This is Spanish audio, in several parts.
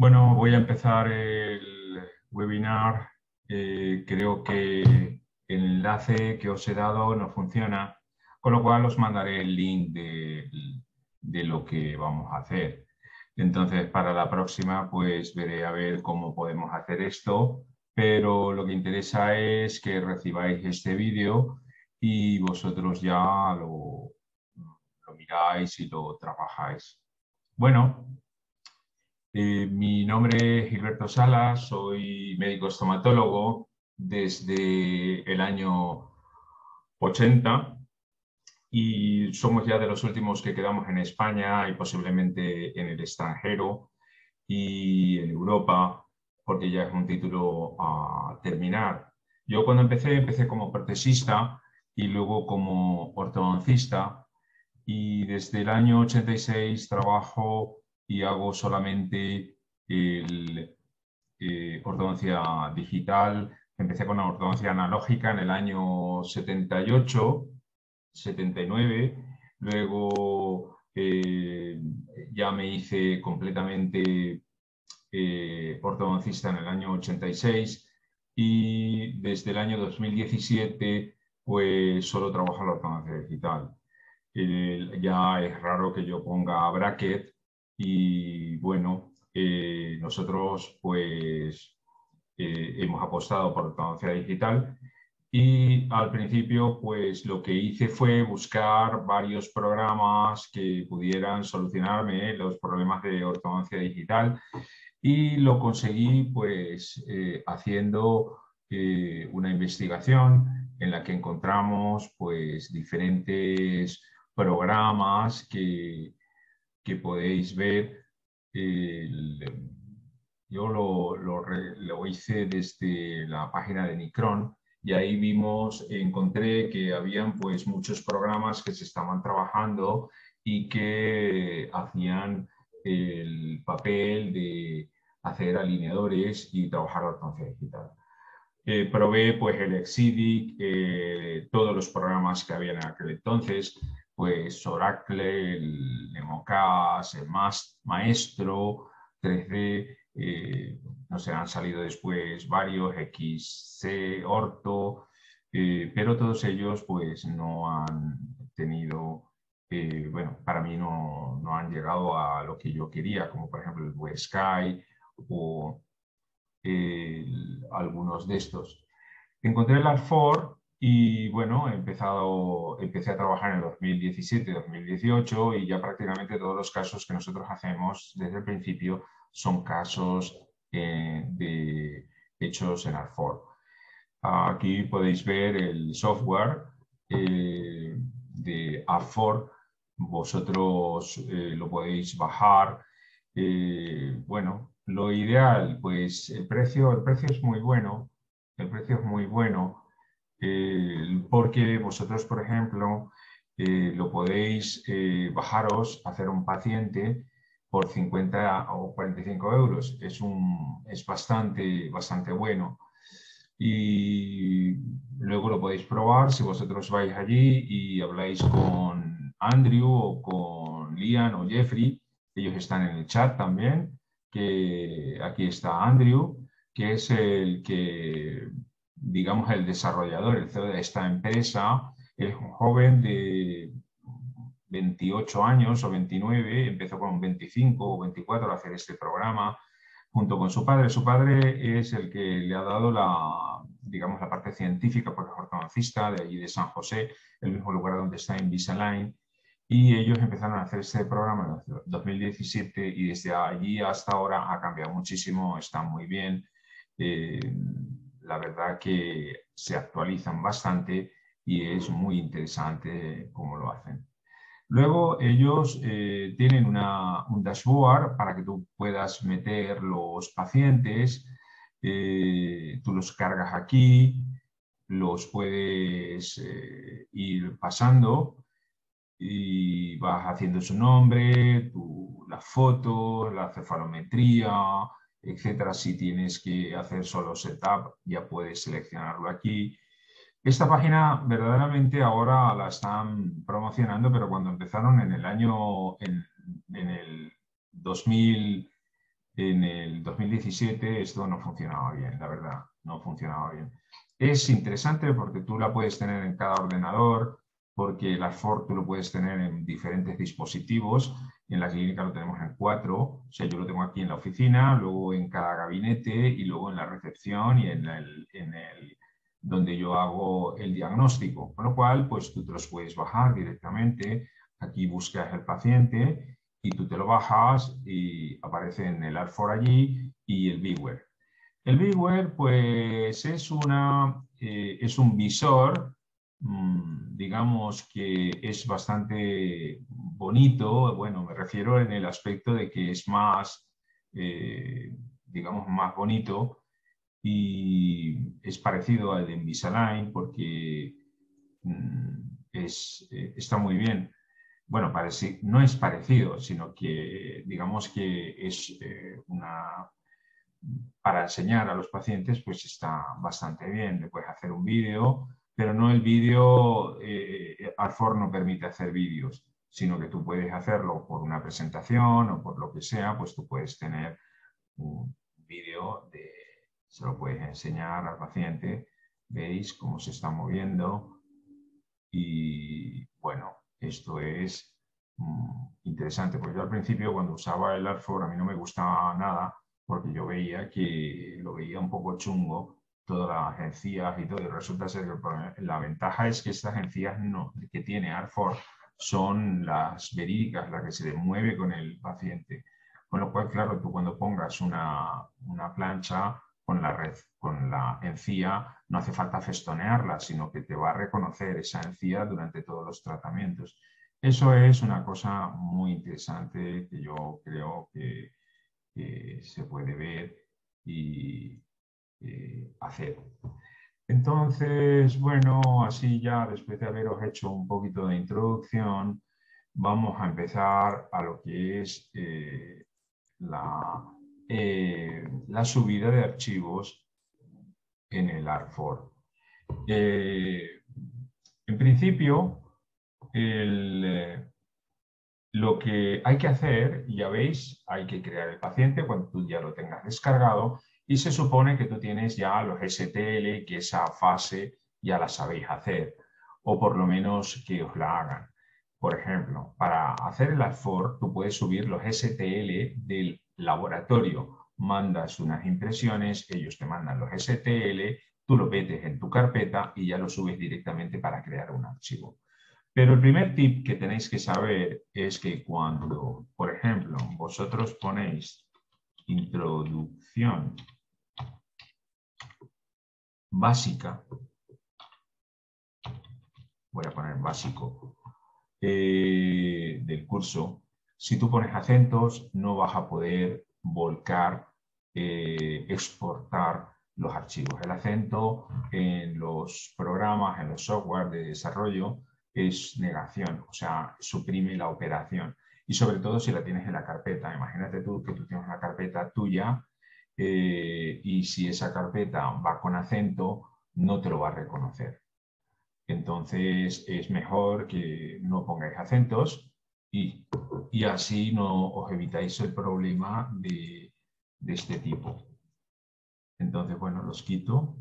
Bueno, voy a empezar el webinar. Creo que el enlace que os he dado no funciona, con lo cual os mandaré el link de lo que vamos a hacer. Entonces, para la próxima, pues veré a ver cómo podemos hacer esto, pero lo que interesa es que recibáis este vídeo y vosotros ya lo miráis y lo trabajáis. Bueno. Mi nombre es Gilberto Salas, soy médico estomatólogo desde el año 80 y somos ya de los últimos que quedamos en España y posiblemente en el extranjero y en Europa, porque ya es un título a terminar. Yo cuando empecé como protesista y luego como ortodoncista, y desde el año 86 trabajo y hago solamente el, ortodoncia digital. Empecé con la ortodoncia analógica en el año 78, 79. Luego ya me hice completamente ortodoncista en el año 86 y desde el año 2017 pues solo trabajo la ortodoncia digital. Ya es raro que yo ponga bracket y bueno, nosotros pues hemos apostado por ortodoncia digital y al principio pues lo que hice fue buscar varios programas que pudieran solucionarme los problemas de ortodoncia digital y lo conseguí pues haciendo una investigación en la que encontramos pues diferentes programas que podéis ver. Yo lo hice desde la página de Nicron y ahí encontré que habían pues muchos programas que se estaban trabajando y que hacían el papel de hacer alineadores y trabajar la ortodoncia digital. Probé pues el Excidic, todos los programas que había en aquel entonces, pues Oracle, el Nemocas, el Maestro, 3D, no sé, han salido después varios, XC, Orto, pero todos ellos pues no han tenido, bueno, para mí no han llegado a lo que yo quería, como por ejemplo el WebSky o algunos de estos. Encontré el ART4 y bueno, empecé a trabajar en el 2017-2018 y ya prácticamente todos los casos que nosotros hacemos desde el principio son casos hechos en ART4. Aquí podéis ver el software de ART4. Vosotros lo podéis bajar. Bueno, lo ideal, pues el precio es muy bueno. El precio es muy bueno porque vosotros, por ejemplo, lo podéis bajaros, hacer un paciente por 50 o 45 euros. Es bastante bueno. Y luego lo podéis probar si vosotros vais allí y habláis con Andrew o con Liam o Jeffrey. Ellos están en el chat también, que aquí está Andrew, que es el que, digamos, el desarrollador, el CEO de esta empresa. Es un joven de 28 años o 29, empezó con 25 o 24 a hacer este programa junto con su padre. Su padre es el que le ha dado digamos, la parte científica, porque es ortodoncista de allí de San José, el mismo lugar donde está Invisalign. Y ellos empezaron a hacer este programa en 2017 y desde allí hasta ahora ha cambiado muchísimo, está muy bien. La verdad que se actualizan bastante y es muy interesante cómo lo hacen. Luego ellos tienen un dashboard para que tú puedas meter los pacientes, tú los cargas aquí, los puedes ir pasando y vas haciendo su nombre, las fotos, la cefalometría, etcétera. Si tienes que hacer solo setup, ya puedes seleccionarlo aquí. Esta página verdaderamente ahora la están promocionando, pero cuando empezaron en el 2000, en el 2017 esto no funcionaba bien, la verdad, no funcionaba bien. Es interesante porque tú la puedes tener en cada ordenador, porque el Artfork tú lo puedes tener en diferentes dispositivos. En la clínica lo tenemos en 4, o sea, yo lo tengo aquí en la oficina, luego en cada gabinete y luego en la recepción y en el donde yo hago el diagnóstico. Con lo cual, pues tú te los puedes bajar directamente. Aquí buscas el paciente y tú te lo bajas y aparece en el Artfork allí y el Beeware. El Beeware, pues, es un visor, digamos que es bastante bonito. Bueno, me refiero en el aspecto de que es más, eh, digamos, más bonito y es parecido al de Invisalign porque está muy bien. Bueno, no es parecido, sino que digamos que es para enseñar a los pacientes, pues está bastante bien. Le puedes hacer un vídeo, pero no el vídeo, Artfork no permite hacer vídeos, sino que tú puedes hacerlo por una presentación o por lo que sea, pues tú puedes tener un vídeo se lo puedes enseñar al paciente, veis cómo se está moviendo y bueno, esto es interesante, porque yo al principio cuando usaba el Artfork a mí no me gustaba nada, porque yo veía que lo veía un poco chungo, todas las encías y todo, y resulta ser que la ventaja es que estas encías que tiene Artfork son las verídicas, las que se mueve con el paciente. Con lo cual, claro, tú cuando pongas una plancha con la encía, no hace falta festonearla, sino que te va a reconocer esa encía durante todos los tratamientos. Eso es una cosa muy interesante que yo creo que se puede ver y hacer. Entonces, bueno, así ya después de haberos hecho un poquito de introducción, vamos a empezar a lo que es la subida de archivos en el Artfork. En principio, lo que hay que hacer, ya veis, hay que crear el paciente cuando tú ya lo tengas descargado y se supone que tú tienes ya los STL, que esa fase ya la sabéis hacer, o por lo menos que os la hagan. Por ejemplo, para hacer el Artfork, tú puedes subir los STL del laboratorio. Mandas unas impresiones, ellos te mandan los STL, tú lo metes en tu carpeta y ya lo subes directamente para crear un archivo. Pero el primer tip que tenéis que saber es que cuando, por ejemplo, vosotros ponéis introducción básica, voy a poner básico, del curso, si tú pones acentos no vas a poder volcar, exportar los archivos. El acento en los programas, en los software de desarrollo es negación, o sea, suprime la operación. Y sobre todo si la tienes en la carpeta. Imagínate tú que tú tienes una carpeta tuya y si esa carpeta va con acento, no te lo va a reconocer. Entonces es mejor que no pongáis acentos y así no os evitáis el problema de este tipo. Entonces, bueno, los quito,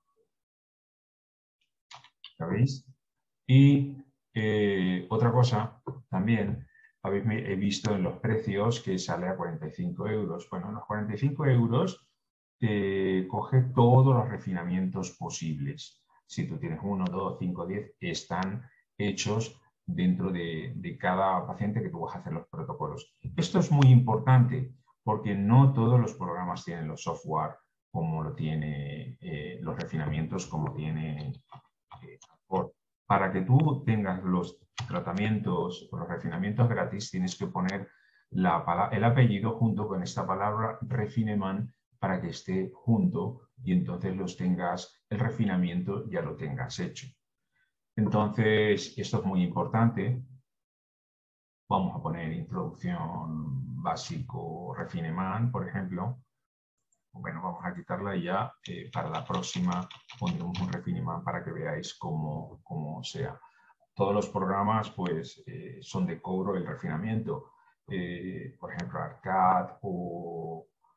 ¿sabéis? Y otra cosa también, he visto en los precios que sale a 45 euros. Bueno, los 45 euros te coge todos los refinamientos posibles. Si tú tienes 1, 2, 5, 10, están hechos dentro de cada paciente que tú vas a hacer los protocolos. Esto es muy importante porque no todos los programas tienen los software como lo tiene, los refinamientos como tiene para que tú tengas los tratamientos o los refinamientos gratis, tienes que poner el apellido junto con esta palabra Refinement para que esté junto y entonces el refinamiento ya lo tengas hecho. Entonces, esto es muy importante. Vamos a poner introducción básico Refinement, por ejemplo. Bueno, vamos a quitarla y ya para la próxima pondremos un Refinement para que veáis cómo sea. Todos los programas pues son de cobro el refinamiento. Por ejemplo, ARCAD o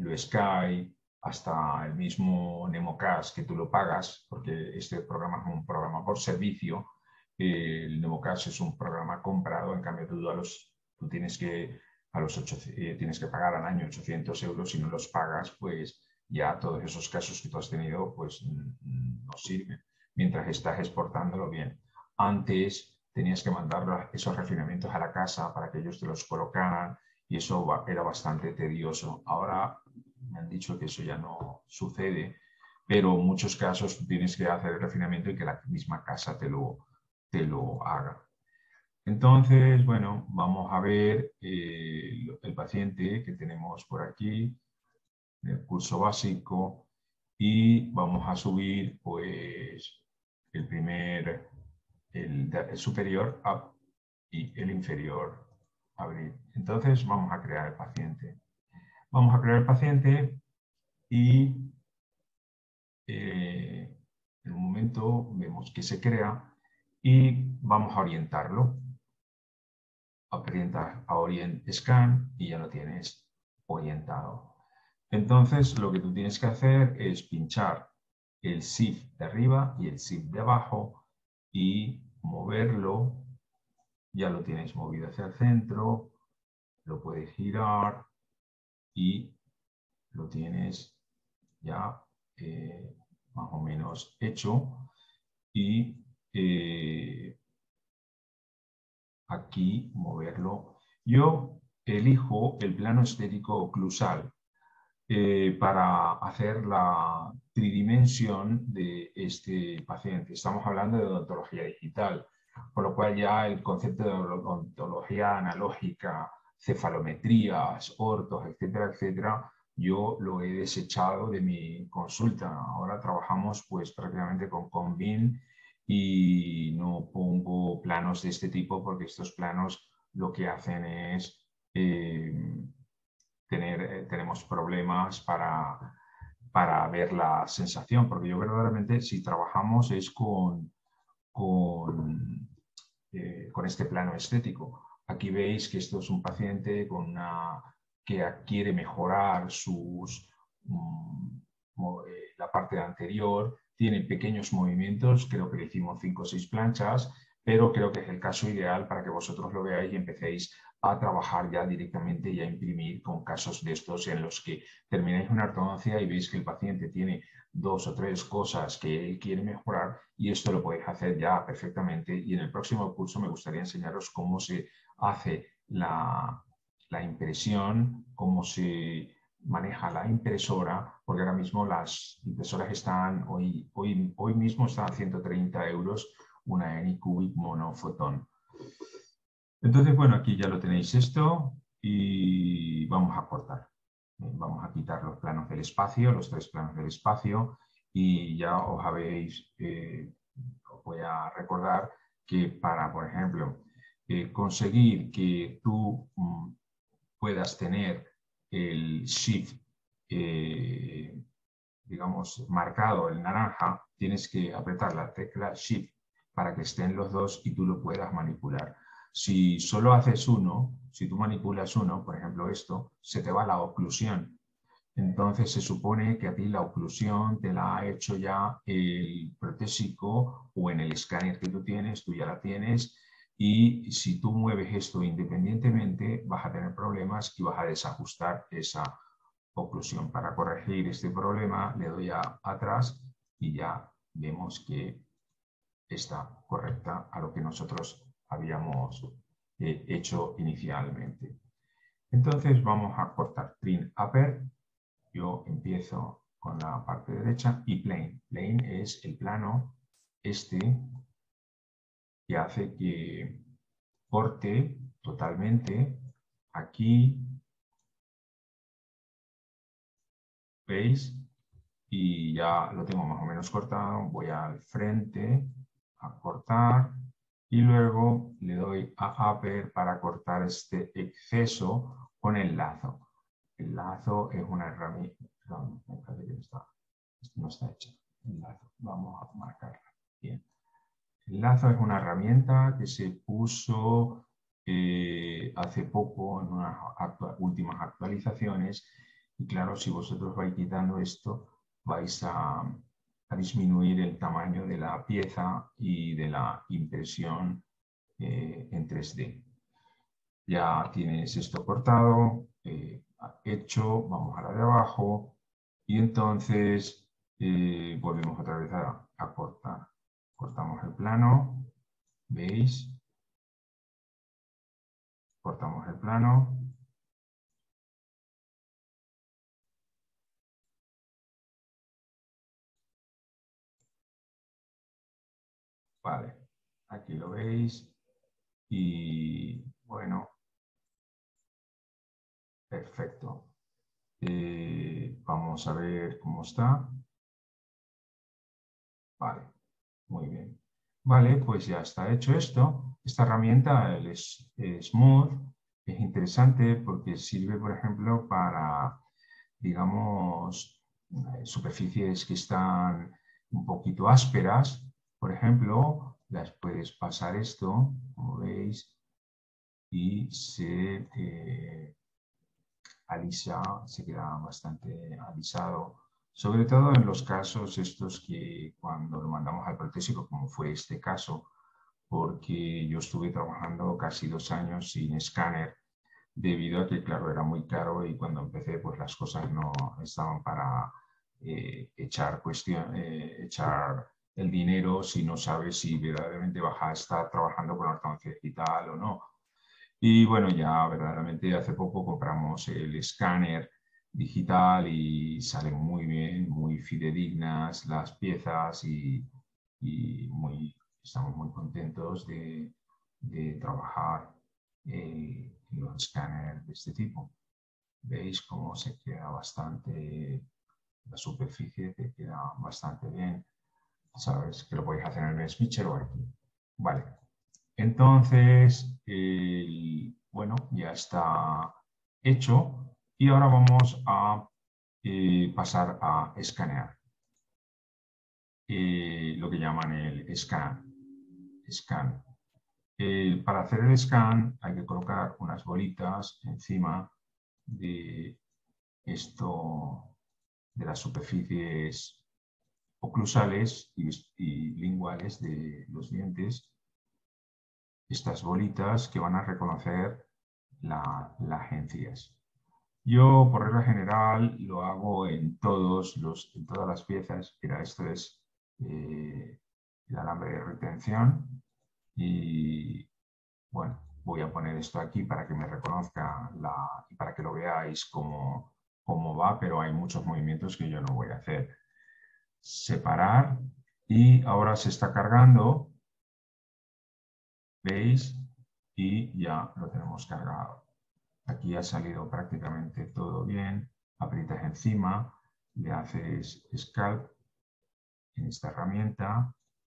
Blue Sky, hasta el mismo Nemocast, que tú lo pagas, porque este programa es un programa por servicio. El Nemocast es un programa comprado, en cambio tú tienes que, tienes que pagar al año 800 euros. Si no los pagas, pues ya todos esos casos que tú has tenido pues no sirven, mientras estás exportándolo bien. Antes tenías que mandar esos refinamientos a la casa para que ellos te los colocaran y eso era bastante tedioso. Ahora me han dicho que eso ya no sucede, pero en muchos casos tienes que hacer el refinamiento y que la misma casa te lo haga. Entonces, bueno, vamos a ver el paciente que tenemos por aquí, el curso básico, y vamos a subir pues el superior up y el inferior abrir. Entonces vamos a crear el paciente. Vamos a crear el paciente y en un momento vemos que se crea y vamos a orientarlo. Orienta a Orient Scan y ya lo tienes orientado. Entonces lo que tú tienes que hacer es pinchar el Shift de arriba y el Shift de abajo y moverlo. Ya lo tienes movido hacia el centro, lo puedes girar y lo tienes ya más o menos hecho. Y aquí moverlo. Yo elijo el plano estético oclusal para hacer la tridimensión de este paciente. Estamos hablando de odontología digital, por lo cual ya el concepto de odontología analógica, cefalometrías, ortos, etcétera, etcétera, yo lo he desechado de mi consulta. Ahora trabajamos pues prácticamente con Convin y no pongo planos de este tipo porque estos planos lo que hacen es tenemos problemas para ver la sensación, porque yo verdaderamente si trabajamos es con este plano estético. Aquí veis que esto es un paciente que quiere mejorar la parte anterior, tiene pequeños movimientos, creo que le hicimos 5 o 6 planchas, pero creo que es el caso ideal para que vosotros lo veáis y empecéis a trabajar ya directamente y a imprimir con casos de estos en los que termináis una ortodoncia y veis que el paciente tiene 2 o 3 cosas que él quiere mejorar y esto lo podéis hacer ya perfectamente. Y en el próximo curso me gustaría enseñaros cómo se hace la impresión, cómo se maneja la impresora, porque ahora mismo las impresoras están, hoy mismo están a 130 euros una Anycubic monofotón. Entonces, bueno, aquí ya lo tenéis esto y vamos a cortar. Vamos a quitar los planos del espacio, los 3 planos del espacio y ya os voy a recordar que para, por ejemplo, conseguir que tú puedas tener el Shift, digamos, marcado en naranja, tienes que apretar la tecla Shift para que estén los dos y tú lo puedas manipular. Si solo haces uno, si tú manipulas uno, por ejemplo esto, se te va la oclusión. Entonces se supone que a ti la oclusión te la ha hecho ya el protésico o en el escáner que tú tienes, tú ya la tienes y si tú mueves esto independientemente vas a tener problemas y vas a desajustar esa oclusión. Para corregir este problema le doy a atrás y ya vemos que está correcta a lo que nosotros habíamos hecho inicialmente. Entonces vamos a cortar trim upper. Yo empiezo con la parte derecha y plane. Plane es el plano este que hace que corte totalmente aquí. ¿Veis? Y ya lo tengo más o menos cortado. Voy al frente a cortar y luego le doy a upper para cortar este exceso con el lazo. El lazo es una herramienta. Perdón, me parece que no está hecha. El lazo. Vamos a marcarla. Bien. El lazo es una herramienta que se puso hace poco en unas últimas actualizaciones Y claro, si vosotros vais quitando esto, vais a disminuir el tamaño de la pieza y de la impresión en 3D. Ya tienes esto cortado, hecho, vamos a la de abajo y entonces volvemos otra vez a cortar. Cortamos el plano, ¿veis? Cortamos el plano. Vale, aquí lo veis y bueno, perfecto. Vamos a ver cómo está. Vale, muy bien. Vale, pues ya está hecho esto. Esta herramienta, el Smooth, es interesante porque sirve, por ejemplo, para, digamos, superficies que están un poquito ásperas. Por ejemplo, las puedes pasar esto, como veis, y alisa, se queda bastante alisado. Sobre todo en los casos estos que cuando lo mandamos al protésico, como fue este caso, porque yo estuve trabajando casi 2 años sin escáner, debido a que, claro, era muy caro y cuando empecé, pues las cosas no estaban para echar el dinero si no sabes si verdaderamente vas a estar trabajando con ortodoncia digital o no. Y bueno, ya verdaderamente hace poco compramos el escáner digital y salen muy bien, muy fidedignas las piezas y estamos muy contentos de trabajar en los escáneres de este tipo. Veis cómo se queda bastante, la superficie te queda bastante bien. Sabes que lo podéis hacer en el Switcher o aquí. Vale. Entonces, bueno, ya está hecho y ahora vamos a pasar a escanear, lo que llaman el scan. Para hacer el scan hay que colocar unas bolitas encima de esto, de las superficies oclusales y linguales de los dientes, estas bolitas que van a reconocer las encías. Yo, por regla general, lo hago en todas las piezas. Mira, esto es el alambre de retención y, bueno, voy a poner esto aquí para que me reconozca y para que lo veáis cómo va, pero hay muchos movimientos que yo no voy a hacer. Separar y ahora se está cargando, ¿veis? Y ya lo tenemos cargado. Aquí ha salido prácticamente todo bien. Aprietas encima, le haces scalp en esta herramienta.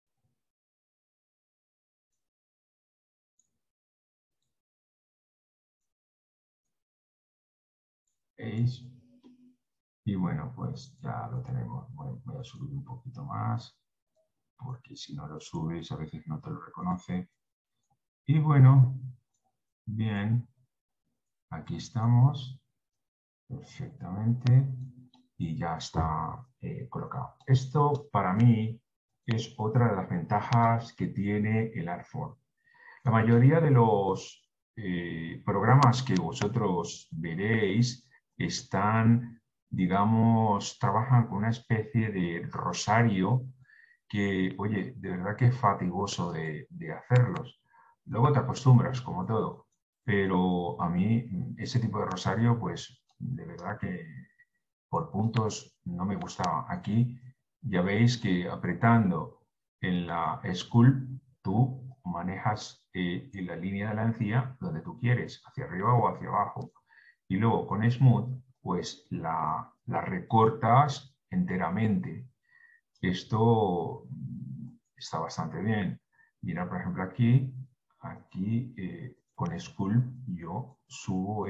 ¿Veis? Y bueno, pues ya lo tenemos. Voy a subir un poquito más, porque si no lo subes a veces no te lo reconoce. Y bueno, bien, aquí estamos perfectamente y ya está colocado. Esto para mí es otra de las ventajas que tiene el Artform. La mayoría de los programas que vosotros veréis están, digamos, trabajan con una especie de rosario que, oye, de verdad que es fatigoso de hacerlos. Luego te acostumbras, como todo, pero a mí ese tipo de rosario, pues de verdad que por puntos no me gustaba. Aquí ya veis que apretando en la Sculpt tú manejas en la línea de la encía donde tú quieres, hacia arriba o hacia abajo. Y luego con Smooth, pues la recortas enteramente. Esto está bastante bien. Mira, por ejemplo, aquí con Sculpt yo subo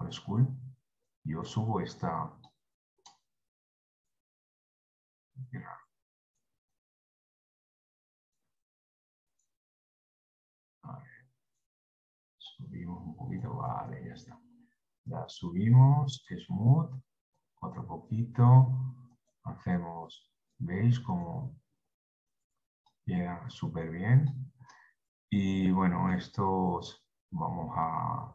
esta. A ver, subimos un poquito, vale, ya está. La subimos, Smooth, otro poquito, hacemos, ¿veis cómo queda súper bien? Y bueno, estos vamos a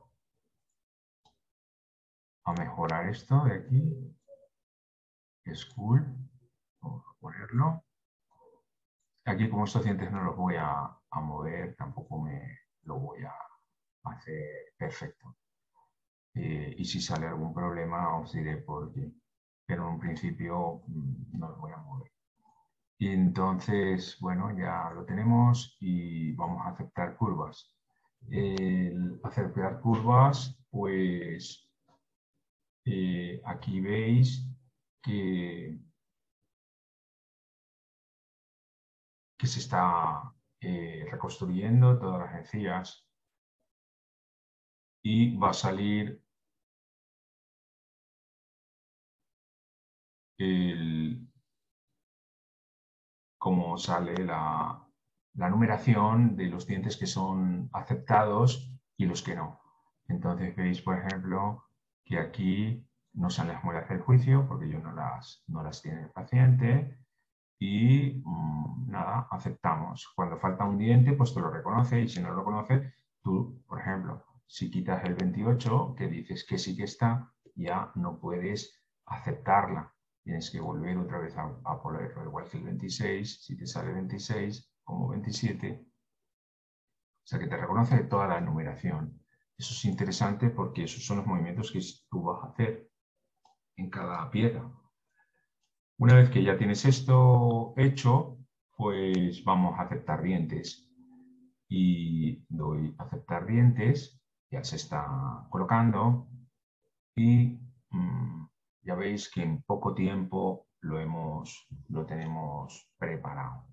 mejorar esto de aquí, es cool, vamos a ponerlo. Aquí como estos dientes no los voy a mover, tampoco me lo voy a hacer perfecto. Y si sale algún problema os diré por qué, pero en un principio no los voy a mover. Y entonces, bueno, ya lo tenemos y vamos a aceptar curvas. El aceptar curvas, pues aquí veis que se está reconstruyendo todas las encías y va a salir cómo sale la numeración de los dientes que son aceptados y los que no. Entonces veis, por ejemplo, que aquí no salen las muelas del juicio porque no las tiene el paciente y nada, aceptamos. Cuando falta un diente, pues te lo reconoce y si no lo reconoce, tú, por ejemplo, si quitas el 28, que dices que sí que está, ya no puedes aceptarla. Tienes que volver otra vez a ponerlo, igual que el 26, si te sale 26 como 27. O sea que te reconoce toda la numeración. Eso es interesante porque esos son los movimientos que tú vas a hacer en cada pieza. Una vez que ya tienes esto hecho, pues vamos a aceptar dientes. Y doy a aceptar dientes, ya se está colocando y ya veis que en poco tiempo lo tenemos preparado.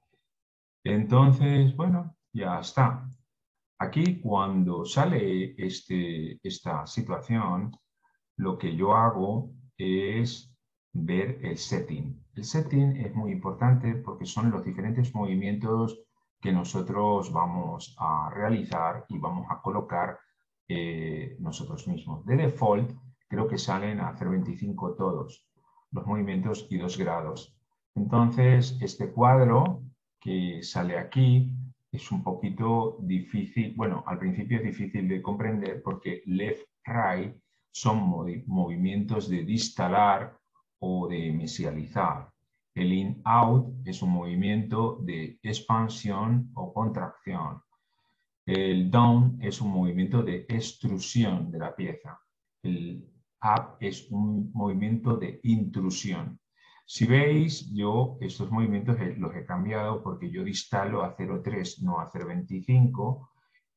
Entonces, bueno, ya está. Aquí cuando sale esta situación, lo que yo hago es ver el setting. El setting es muy importante porque son los diferentes movimientos que nosotros vamos a realizar y vamos a colocar nosotros mismos. De default, creo que salen a 0,25 todos los movimientos y 2 grados. Entonces, este cuadro que sale aquí es un poquito difícil, bueno, al principio es difícil de comprender porque left, right son movimientos de distalar o de mesializar. El in-out es un movimiento de expansión o contracción. El down es un movimiento de extrusión de la pieza. El up es un movimiento de intrusión. Si veis, yo estos movimientos los he cambiado porque yo distalo a 0,3, no a 0,25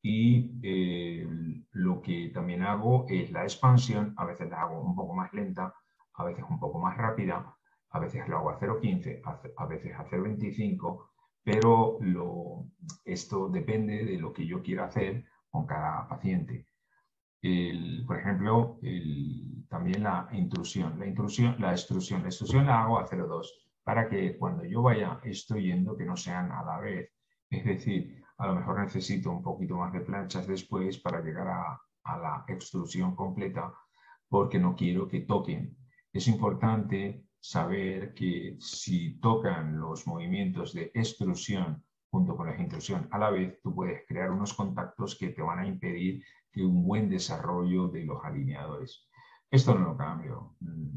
y lo que también hago es la expansión, a veces la hago un poco más lenta, a veces un poco más rápida, a veces lo hago a 0,15, a veces a 0,25, pero esto depende de lo que yo quiera hacer con cada paciente. Por ejemplo, también la extrusión. La extrusión la hago a 0,2 para que cuando yo vaya extruyendo que no sean a la vez. Es decir, a lo mejor necesito un poquito más de planchas después para llegar a la extrusión completa porque no quiero que toquen. Es importante saber que si tocan los movimientos de extrusión junto con la intrusión a la vez, tú puedes crear unos contactos que te van a impedir que un buen desarrollo de los alineadores. Esto no lo cambio.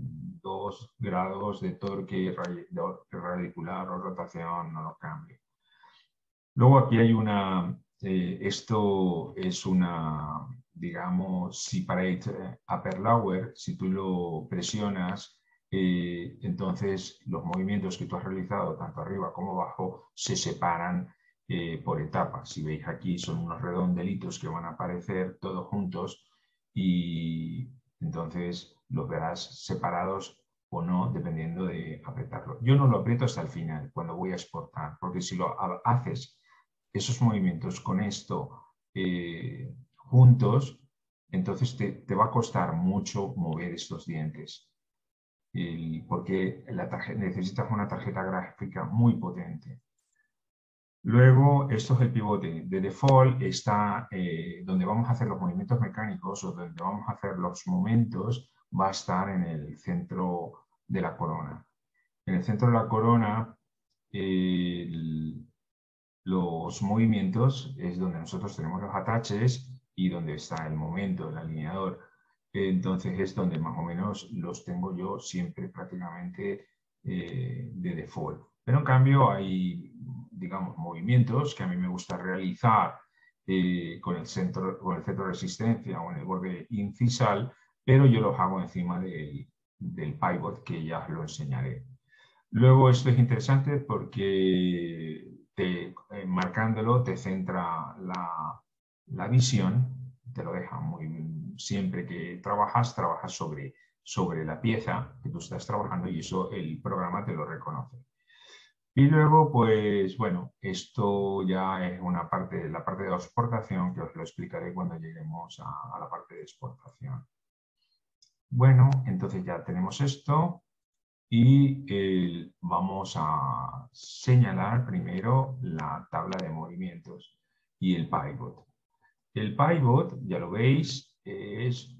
2 grados de torque radicular o rotación no lo cambio. Luego aquí hay esto es una, digamos, separate upper lower. Si tú lo presionas, entonces los movimientos que tú has realizado, tanto arriba como abajo, se separan por etapas. Si veis aquí, son unos redondelitos que van a aparecer todos juntos y entonces los verás separados o no, dependiendo de apretarlo. Yo no lo aprieto hasta el final, cuando voy a exportar, porque si lo haces esos movimientos con esto juntos, entonces te va a costar mucho mover estos dientes. Porque necesitas una tarjeta gráfica muy potente. Luego, esto es el pivote. De default está donde vamos a hacer los movimientos mecánicos o donde vamos a hacer los momentos, va a estar en el centro de la corona. En el centro de la corona, los movimientos es donde nosotros tenemos los ataches y donde está el momento, el alineador. Entonces es donde más o menos los tengo yo siempre prácticamente de default. Pero en cambio hay, digamos, movimientos que a mí me gusta realizar con el centro de resistencia o en el borde incisal, pero yo los hago encima del pivot, que ya os lo enseñaré. Luego esto es interesante porque marcándolo te centra la visión, te lo deja muy... Siempre que trabajas sobre la pieza que tú estás trabajando y eso el programa te lo reconoce. Y luego, pues bueno, esto ya es una parte, la parte de exportación que os lo explicaré cuando lleguemos a la parte de exportación. Bueno, entonces ya tenemos esto. Y vamos a señalar primero la tabla de movimientos y el pivot. El pivot, ya lo veis, es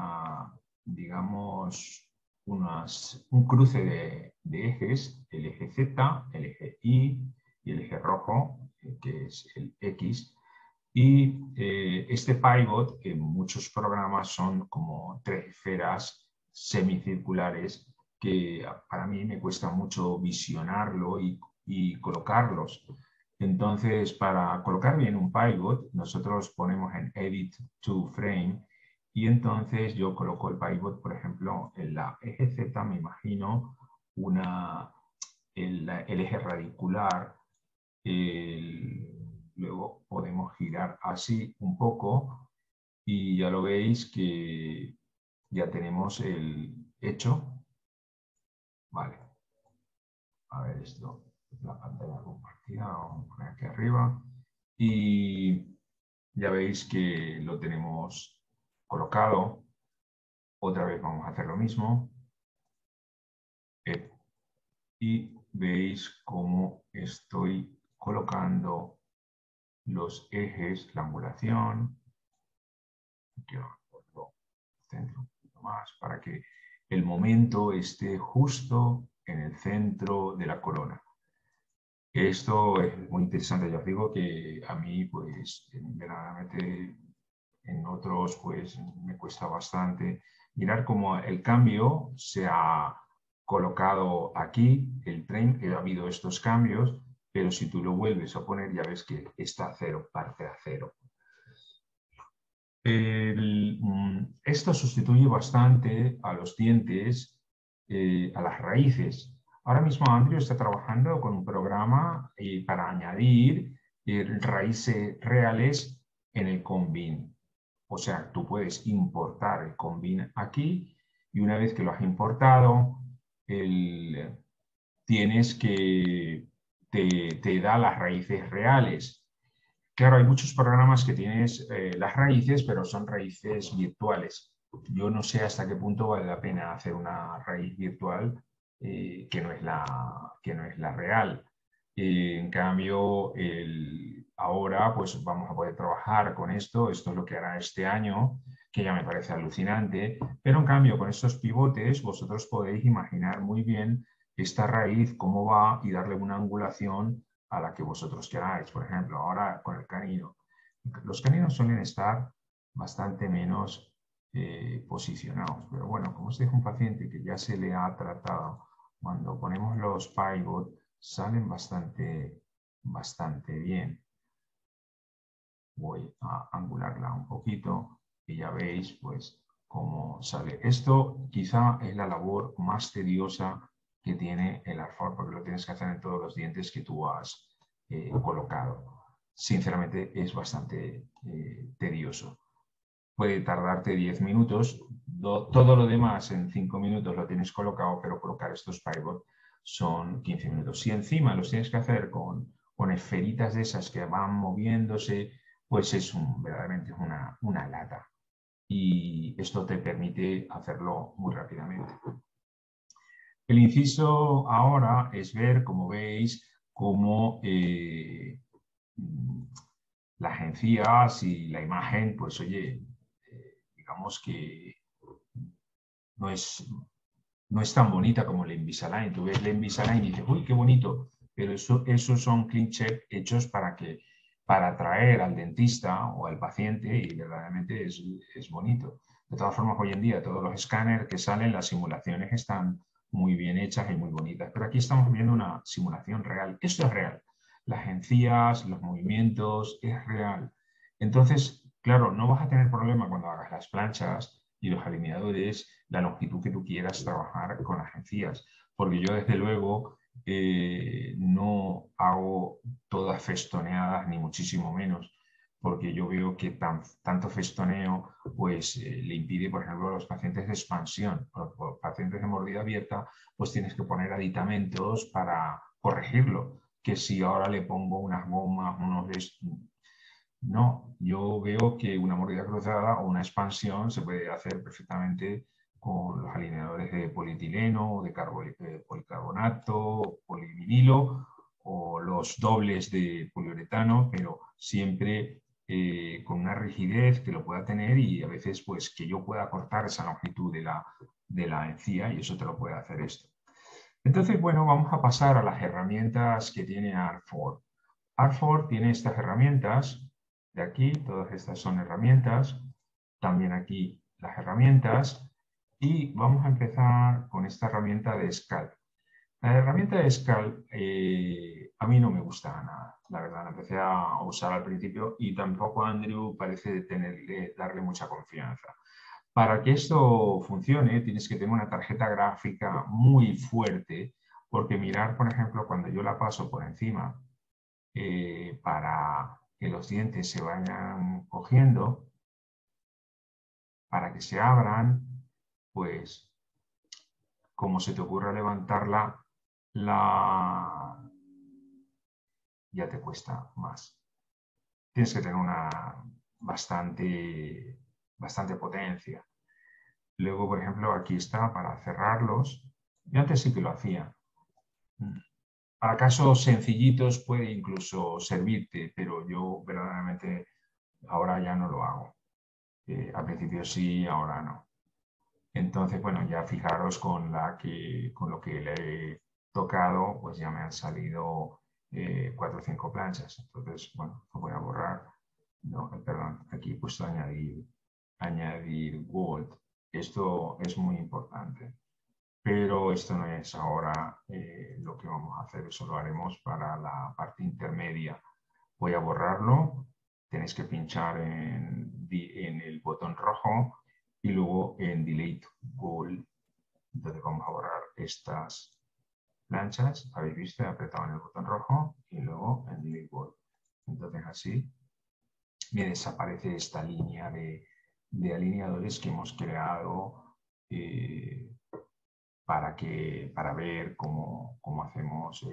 digamos, un cruce de ejes, el eje Z, el eje Y y el eje rojo, que es el X. Y este pivot, en muchos programas son como tres esferas semicirculares que para mí me cuesta mucho visionarlo y colocarlos. Entonces, para colocar bien un pivot, nosotros ponemos en Edit to Frame y entonces yo coloco el pivot, por ejemplo, en la eje Z, me imagino el eje radicular, luego podemos girar así un poco y ya lo veis que ya tenemos el hecho. Vale. A ver esto, la pantalla compartida, vamos a poner aquí arriba. Y ya veis que lo tenemos colocado. Otra vez vamos a hacer lo mismo. Y veis cómo estoy colocando los ejes, la angulación. Aquí lo centro un poquito más para que el momento esté justo en el centro de la corona. Esto es muy interesante, ya os digo que a mí, pues, verdaderamente en otros, pues, me cuesta bastante mirar cómo el cambio se ha colocado aquí, el tren, que ha habido estos cambios, pero si tú lo vuelves a poner ya ves que está a cero, parte a cero. Esto sustituye bastante a los dientes, a las raíces. Ahora mismo Andrew está trabajando con un programa para añadir raíces reales en el Combin. O sea, tú puedes importar el Combin aquí y una vez que lo has importado, tienes que te da las raíces reales. Claro, hay muchos programas que tienes las raíces, pero son raíces virtuales. Yo no sé hasta qué punto vale la pena hacer una raíz virtual que no es la real. En cambio, ahora pues vamos a poder trabajar con esto. Esto es lo que hará este año, que ya me parece alucinante. Pero en cambio, con estos pivotes, vosotros podéis imaginar muy bien esta raíz, cómo va y darle una angulación a la que vosotros queráis. Por ejemplo, ahora con el canino. Los caninos suelen estar bastante menos posicionados. Pero bueno, como este es un paciente que ya se le ha tratado, cuando ponemos los pivot salen bastante bien. Voy a angularla un poquito y ya veis pues cómo sale. Esto quizá es la labor más tediosa que tiene el Arfor, porque lo tienes que hacer en todos los dientes que tú has colocado. Sinceramente es bastante tedioso. Puede tardarte 10 minutos, todo lo demás en 5 minutos lo tienes colocado, pero colocar estos pivot son 15 minutos. Si encima los tienes que hacer con esferitas de esas que van moviéndose, pues es verdaderamente una lata. Y esto te permite hacerlo muy rápidamente. El inciso ahora es ver, como veis, cómo las agencias y la imagen, pues oye, digamos que no es, no es tan bonita como la Invisalign. Tú ves la Invisalign y dices, uy, qué bonito, pero esos son clean check hechos para atraer al dentista o al paciente y verdaderamente es bonito. De todas formas, hoy en día todos los escáneres que salen, las simulaciones están muy bien hechas y muy bonitas, pero aquí estamos viendo una simulación real. Esto es real. Las encías, los movimientos, es real. Entonces, claro, no vas a tener problema cuando hagas las planchas y los alineadores, la longitud que tú quieras trabajar con las encías, porque yo desde luego no hago todas festoneadas, ni muchísimo menos, porque yo veo que tanto festoneo pues le impide, por ejemplo, a los pacientes de expansión, los pacientes de mordida abierta, pues tienes que poner aditamentos para corregirlo, que si ahora le pongo unas gomas, no, yo veo que una mordida cruzada o una expansión se puede hacer perfectamente con los alineadores de polietileno, de policarbonato, polivinilo o los dobles de poliuretano, pero siempre con una rigidez que lo pueda tener y a veces pues que yo pueda cortar esa longitud de la encía y eso te lo puede hacer esto. Entonces, bueno, vamos a pasar a las herramientas que tiene Artfor. Artfor tiene estas herramientas de aquí, todas estas son herramientas, también aquí las herramientas y vamos a empezar con esta herramienta de Scalp. La herramienta de Scalp a mí no me gusta nada, la verdad, la empecé a usar al principio y tampoco Andrew parece darle mucha confianza. Para que esto funcione tienes que tener una tarjeta gráfica muy fuerte porque mirar, por ejemplo, cuando yo la paso por encima para que los dientes se vayan cogiendo, para que se abran, pues como se te ocurra levantarla, ya te cuesta más. Tienes que tener una bastante potencia. Luego, por ejemplo, aquí está para cerrarlos. Yo antes sí que lo hacía. Para casos sencillitos puede incluso servirte, pero yo verdaderamente ahora ya no lo hago. Al principio sí, ahora no. Entonces, bueno, ya fijaros con lo que le he tocado, pues ya me han salido 4 o 5 planchas. Entonces, bueno, lo voy a borrar. No, perdón, aquí he puesto añadir Gold. Esto es muy importante. Pero esto no es ahora lo que vamos a hacer, eso lo haremos para la parte intermedia. Voy a borrarlo, tenéis que pinchar en el botón rojo y luego en Delete Goal. Entonces vamos a borrar estas planchas, habéis visto, he apretado en el botón rojo y luego en Delete Goal. Entonces así me desaparece esta línea de alineadores que hemos creado para ver cómo hacemos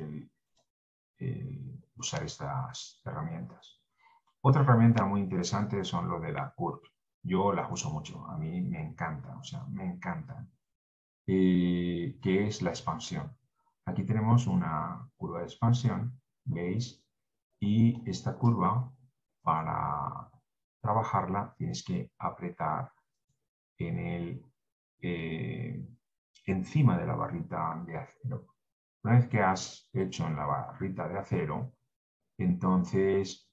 usar estas herramientas. Otra herramienta muy interesante son lo de la curve. Yo las uso mucho, a mí me encantan, o sea, me encantan. Que es la expansión. Aquí tenemos una curva de expansión, ¿veis? Y esta curva, para trabajarla, tienes que apretar encima de la barrita de acero. Una vez que has hecho en la barrita de acero, entonces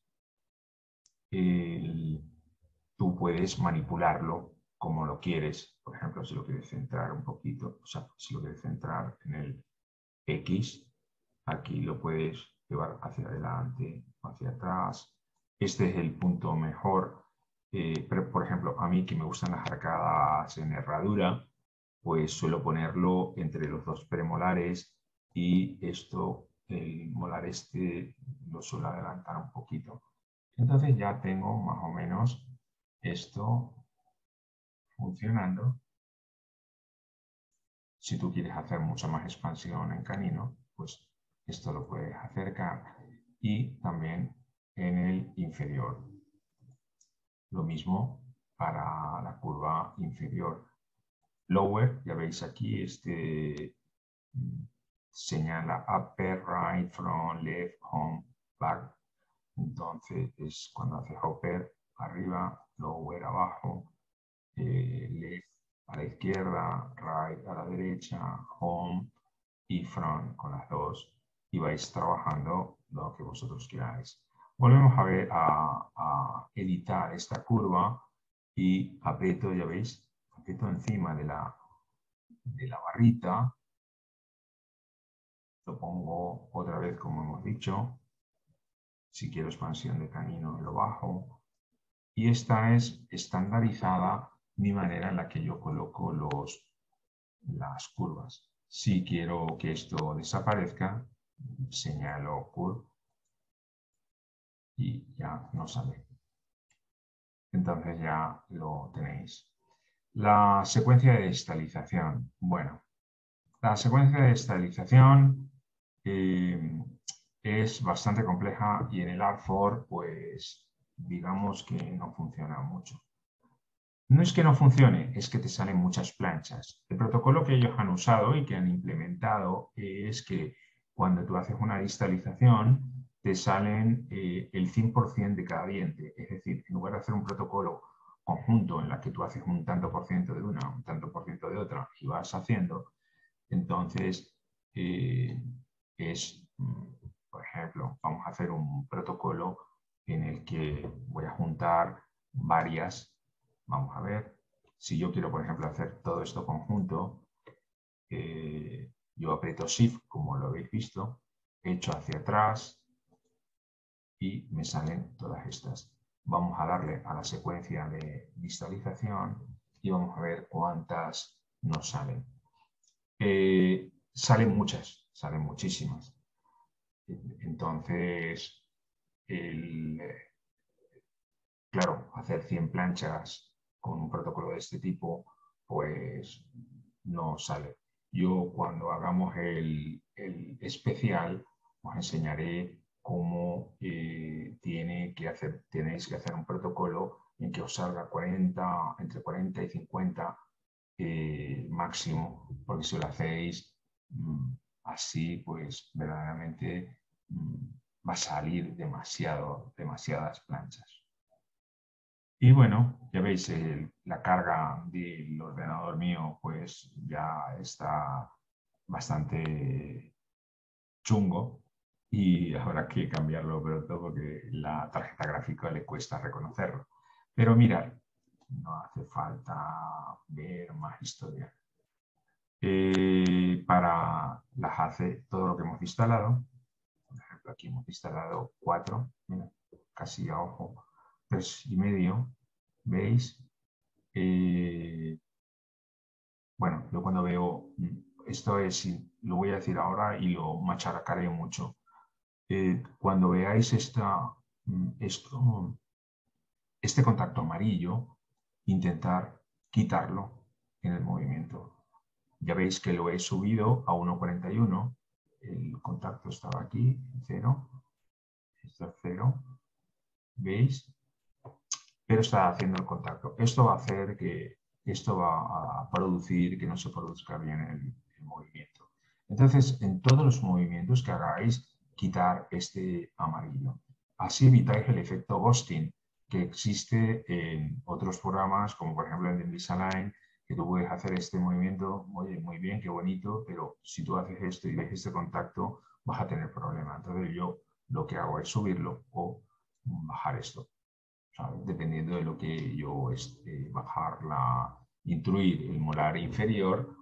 tú puedes manipularlo como lo quieres. Por ejemplo, si lo quieres centrar un poquito, o sea, si lo quieres centrar en el X, aquí lo puedes llevar hacia adelante, hacia atrás. Este es el punto mejor. Pero, por ejemplo, a mí que me gustan las arcadas en herradura, pues suelo ponerlo entre los dos premolares y esto, el molar este, lo suelo adelantar un poquito. Entonces ya tengo más o menos esto funcionando. Si tú quieres hacer mucha más expansión en canino, pues esto lo puedes acercar y también en el inferior. Lo mismo para la curva inferior. Lower, ya veis aquí, señala upper, right, front, left, home, back. Entonces es cuando hace upper arriba, lower abajo, left a la izquierda, right a la derecha, home y front con las dos, y vais trabajando lo que vosotros queráis. Volvemos a ver, a editar esta curva y aprieto, ya veis, aprieto encima de la barrita, lo pongo otra vez como hemos dicho, si quiero expansión de camino lo bajo, y esta es estandarizada mi manera en la que yo coloco las curvas. Si quiero que esto desaparezca, señalo curve y ya no sale. Entonces ya lo tenéis. La secuencia de estilización. Bueno, la secuencia de estilización es bastante compleja y en el Artfor, pues digamos que no funciona mucho. No es que no funcione, es que te salen muchas planchas. El protocolo que ellos han usado y que han implementado es que cuando tú haces una distalización te salen el 100% de cada diente. Es decir, en lugar de hacer un protocolo conjunto en la que tú haces un tanto por ciento de una, un tanto por ciento de otra y vas haciendo, entonces por ejemplo, vamos a hacer un protocolo en el que voy a juntar varias. Vamos a ver, si yo quiero, por ejemplo, hacer todo esto conjunto, yo aprieto Shift, como lo habéis visto, echo hacia atrás y me salen todas estas. Vamos a darle a la secuencia de distalización y vamos a ver cuántas nos salen. Salen muchas, salen muchísimas. Entonces, claro, hacer 100 planchas con un protocolo de este tipo, pues no sale. Yo cuando hagamos el especial, os enseñaré cómo tenéis que hacer un protocolo en que os salga 40, entre 40 y 50 máximo, porque si lo hacéis así, pues verdaderamente va a salir demasiadas planchas. Y bueno, ya veis, la carga del ordenador mío pues ya está bastante chungo y habrá que cambiarlo pronto porque la tarjeta gráfica le cuesta reconocerlo. Pero mirad, no hace falta ver más historia. Para las hace todo lo que hemos instalado. Por ejemplo, aquí hemos instalado 4, mira, casi a ojo, 3,5. ¿Veis? Bueno, yo cuando veo, esto es, lo voy a decir ahora y lo macharacaré mucho. Cuando veáis este contacto amarillo, intentar quitarlo en el movimiento. Ya veis que lo he subido a 1,41. El contacto estaba aquí, 0. Esto es 0. ¿Veis? Pero está haciendo el contacto. Esto va a hacer que esto va a producir que no se produzca bien el movimiento. Entonces, en todos los movimientos que hagáis, quitar este amarillo. Así evitáis el efecto ghosting que existe en otros programas, como por ejemplo en Invisalign, que tú puedes hacer este movimiento, oye, muy bien, qué bonito, pero si tú haces esto y ves este contacto, vas a tener problemas. Entonces yo lo que hago es subirlo o bajar esto. ¿Sabes? Dependiendo de lo que yo bajar intruir el molar inferior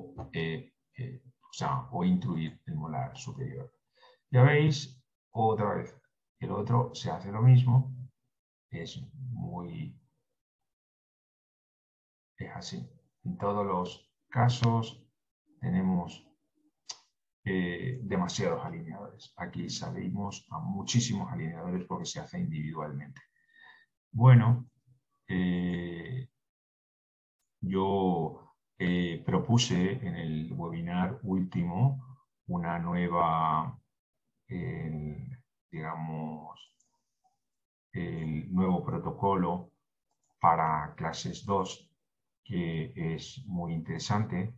o intruir el molar superior. Ya veis, otra vez, el otro se hace lo mismo, es así. En todos los casos tenemos demasiados alineadores. Aquí salimos a muchísimos alineadores porque se hace individualmente. Bueno, yo propuse en el webinar último una nueva, digamos, el nuevo protocolo para clases 2, que es muy interesante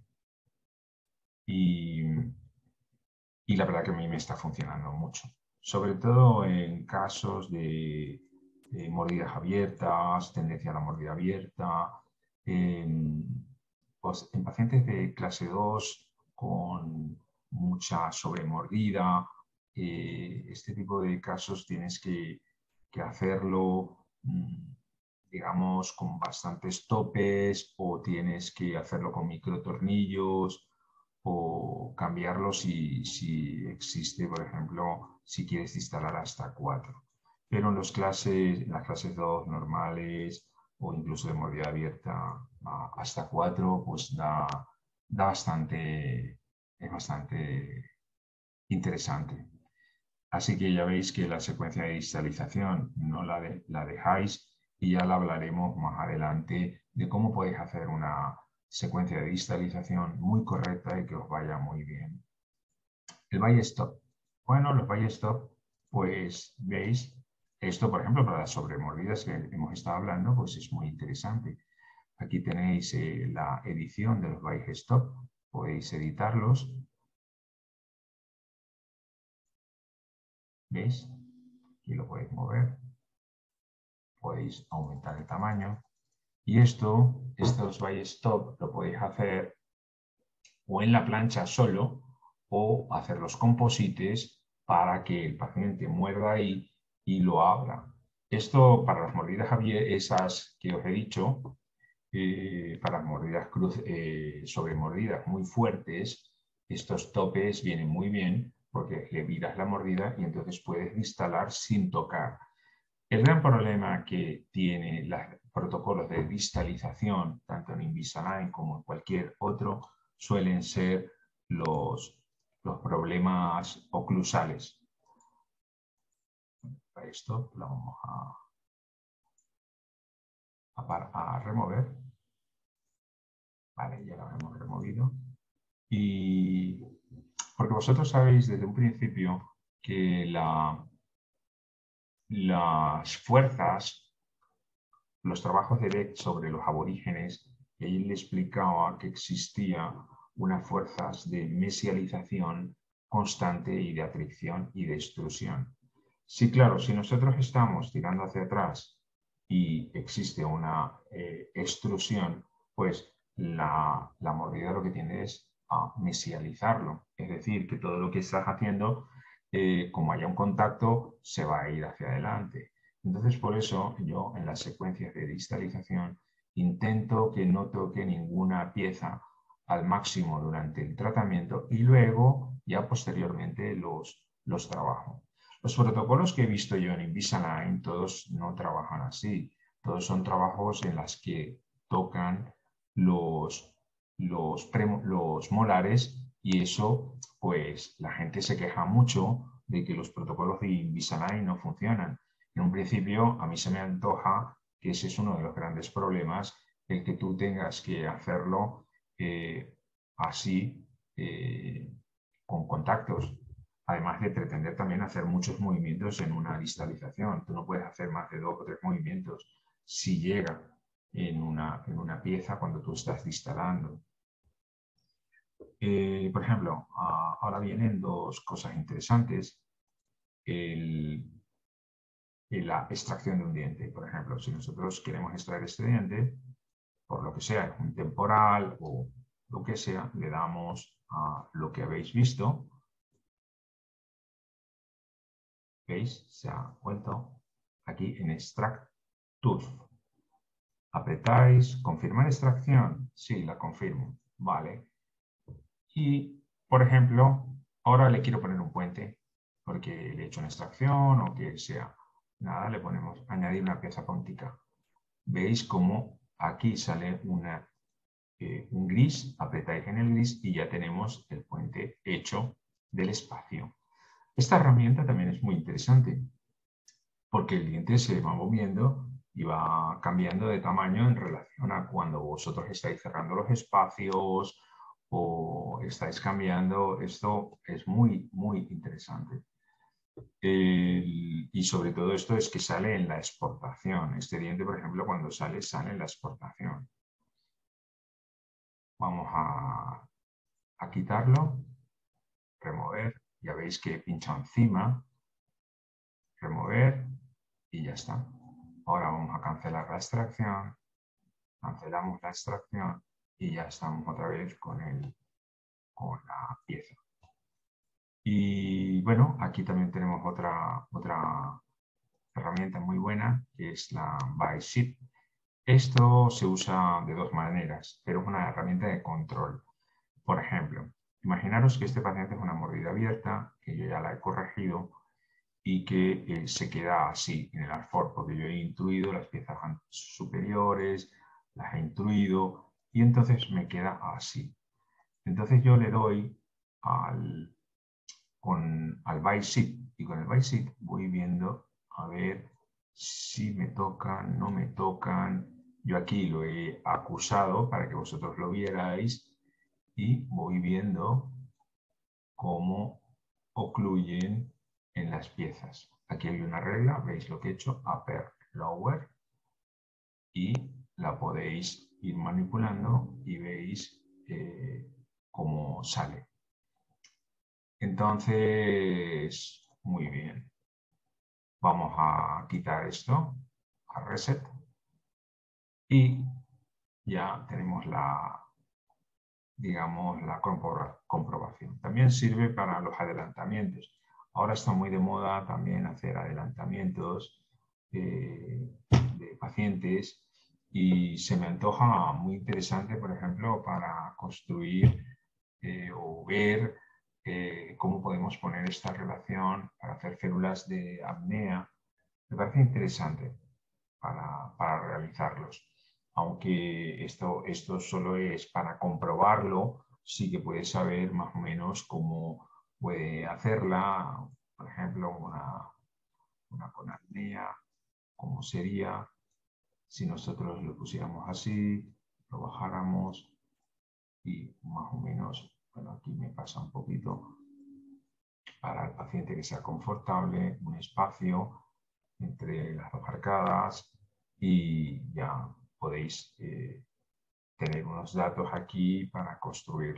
y la verdad que a mí me está funcionando mucho. Sobre todo en casos de mordidas abiertas, tendencia a la mordida abierta, en pacientes de clase 2 con mucha sobremordida, este tipo de casos tienes que hacerlo, digamos, con bastantes topes o tienes que hacerlo con microtornillos o cambiarlo si existe, por ejemplo, si quieres instalar hasta 4. Pero en las clases 2 normales o incluso de mordida abierta hasta 4, pues da bastante, es bastante interesante. Así que ya veis que la secuencia de distalización no la dejáis y ya la hablaremos más adelante de cómo podéis hacer una secuencia de distalización muy correcta y que os vaya muy bien. El Buy Stop. Bueno, los Buy Stop, pues veis, esto por ejemplo para las sobremordidas que hemos estado hablando, pues es muy interesante. Aquí tenéis la edición de los Buy Stop, podéis editarlos. ¿Veis? Aquí lo podéis mover, podéis aumentar el tamaño. Y estos Buy Stop lo podéis hacer o en la plancha solo o hacer los composites para que el paciente muerda ahí y lo abra. Esto para las mordidas esas que os he dicho, para las mordidas sobre mordidas muy fuertes, estos topes vienen muy bien porque le viras la mordida y entonces puedes instalar sin tocar. El gran problema que tiene los protocolos de distalización, tanto en Invisalign como en cualquier otro, suelen ser los problemas oclusales. Esto lo vamos a remover. Vale, ya lo hemos removido. Y porque vosotros sabéis desde un principio que las fuerzas, los trabajos de Beck sobre los aborígenes, él le explicaba que existía unas fuerzas de mesialización constante y de atracción y de extrusión. Sí, claro, si nosotros estamos tirando hacia atrás y existe una extrusión, pues la mordida lo que tiende es a mesializarlo. Es decir, que todo lo que estás haciendo, como haya un contacto, se va a ir hacia adelante. Entonces, por eso yo en las secuencias de distalización intento que no toque ninguna pieza al máximo durante el tratamiento y luego ya posteriormente los trabajo. Los protocolos que he visto yo en Invisalign, todos no trabajan así. Todos son trabajos en los que tocan los molares y eso, pues la gente se queja mucho de que los protocolos de Invisalign no funcionan. En un principio, a mí se me antoja que ese es uno de los grandes problemas, el que tú tengas que hacerlo así, con contactos. Además de pretender también hacer muchos movimientos en una distalización. Tú no puedes hacer más de 2 o 3 movimientos si llega en una pieza cuando tú estás distalando. Por ejemplo, ahora vienen dos cosas interesantes. La extracción de un diente. Por ejemplo, si nosotros queremos extraer este diente, por lo que sea, un temporal o lo que sea, le damos a lo que habéis visto. ¿Veis? Se ha vuelto aquí en Extract Tooth. Apretáis, confirmar extracción. Sí, la confirmo. Vale. Y, por ejemplo, ahora le quiero poner un puente porque le he hecho una extracción o que sea. Nada, le ponemos añadir una pieza póntica. Veis cómo aquí sale un gris, apretáis en el gris y ya tenemos el puente hecho del espacio. Esta herramienta también es muy interesante porque el diente se va moviendo y va cambiando de tamaño en relación a cuando vosotros estáis cerrando los espacios o estáis cambiando. Esto es muy, muy interesante. Y sobre todo esto es que sale en la exportación. Este diente, por ejemplo, cuando sale en la exportación. Vamos a quitarlo, remover. Ya veis que pincha encima, remover y ya está. Ahora vamos a cancelar la extracción. Cancelamos la extracción y ya estamos otra vez con la pieza. Y bueno, aquí también tenemos otra herramienta muy buena, que es la BySheet. Esto se usa de dos maneras, pero es una herramienta de control. Por ejemplo, imaginaros que este paciente es una mordida abierta, que yo ya la he corregido y que se queda así en el arfor, porque yo he intruido las piezas superiores, las he intruido y entonces me queda así. Entonces yo le doy al BySheet y con el BySheet voy viendo a ver si me tocan, no me tocan. Yo aquí lo he acusado para que vosotros lo vierais y voy viendo cómo ocluyen en las piezas. Aquí hay una regla, veis lo que he hecho, upper, lower, y la podéis ir manipulando y veis cómo sale. Entonces, muy bien. Vamos a quitar esto, a reset, y ya tenemos digamos, la comprobación. También sirve para los adelantamientos. Ahora está muy de moda también hacer adelantamientos de pacientes y se me antoja muy interesante, por ejemplo, para construir o ver cómo podemos poner esta relación para hacer células de apnea. Me parece interesante para realizarlos. Aunque esto solo es para comprobarlo, sí que puedes saber más o menos cómo puede hacerla, por ejemplo, una con apnea, cómo sería si nosotros lo pusiéramos así, lo bajáramos y más o menos, bueno, aquí me pasa un poquito, para el paciente que sea confortable, un espacio entre las dos arcadas y ya podéis tener unos datos aquí para construir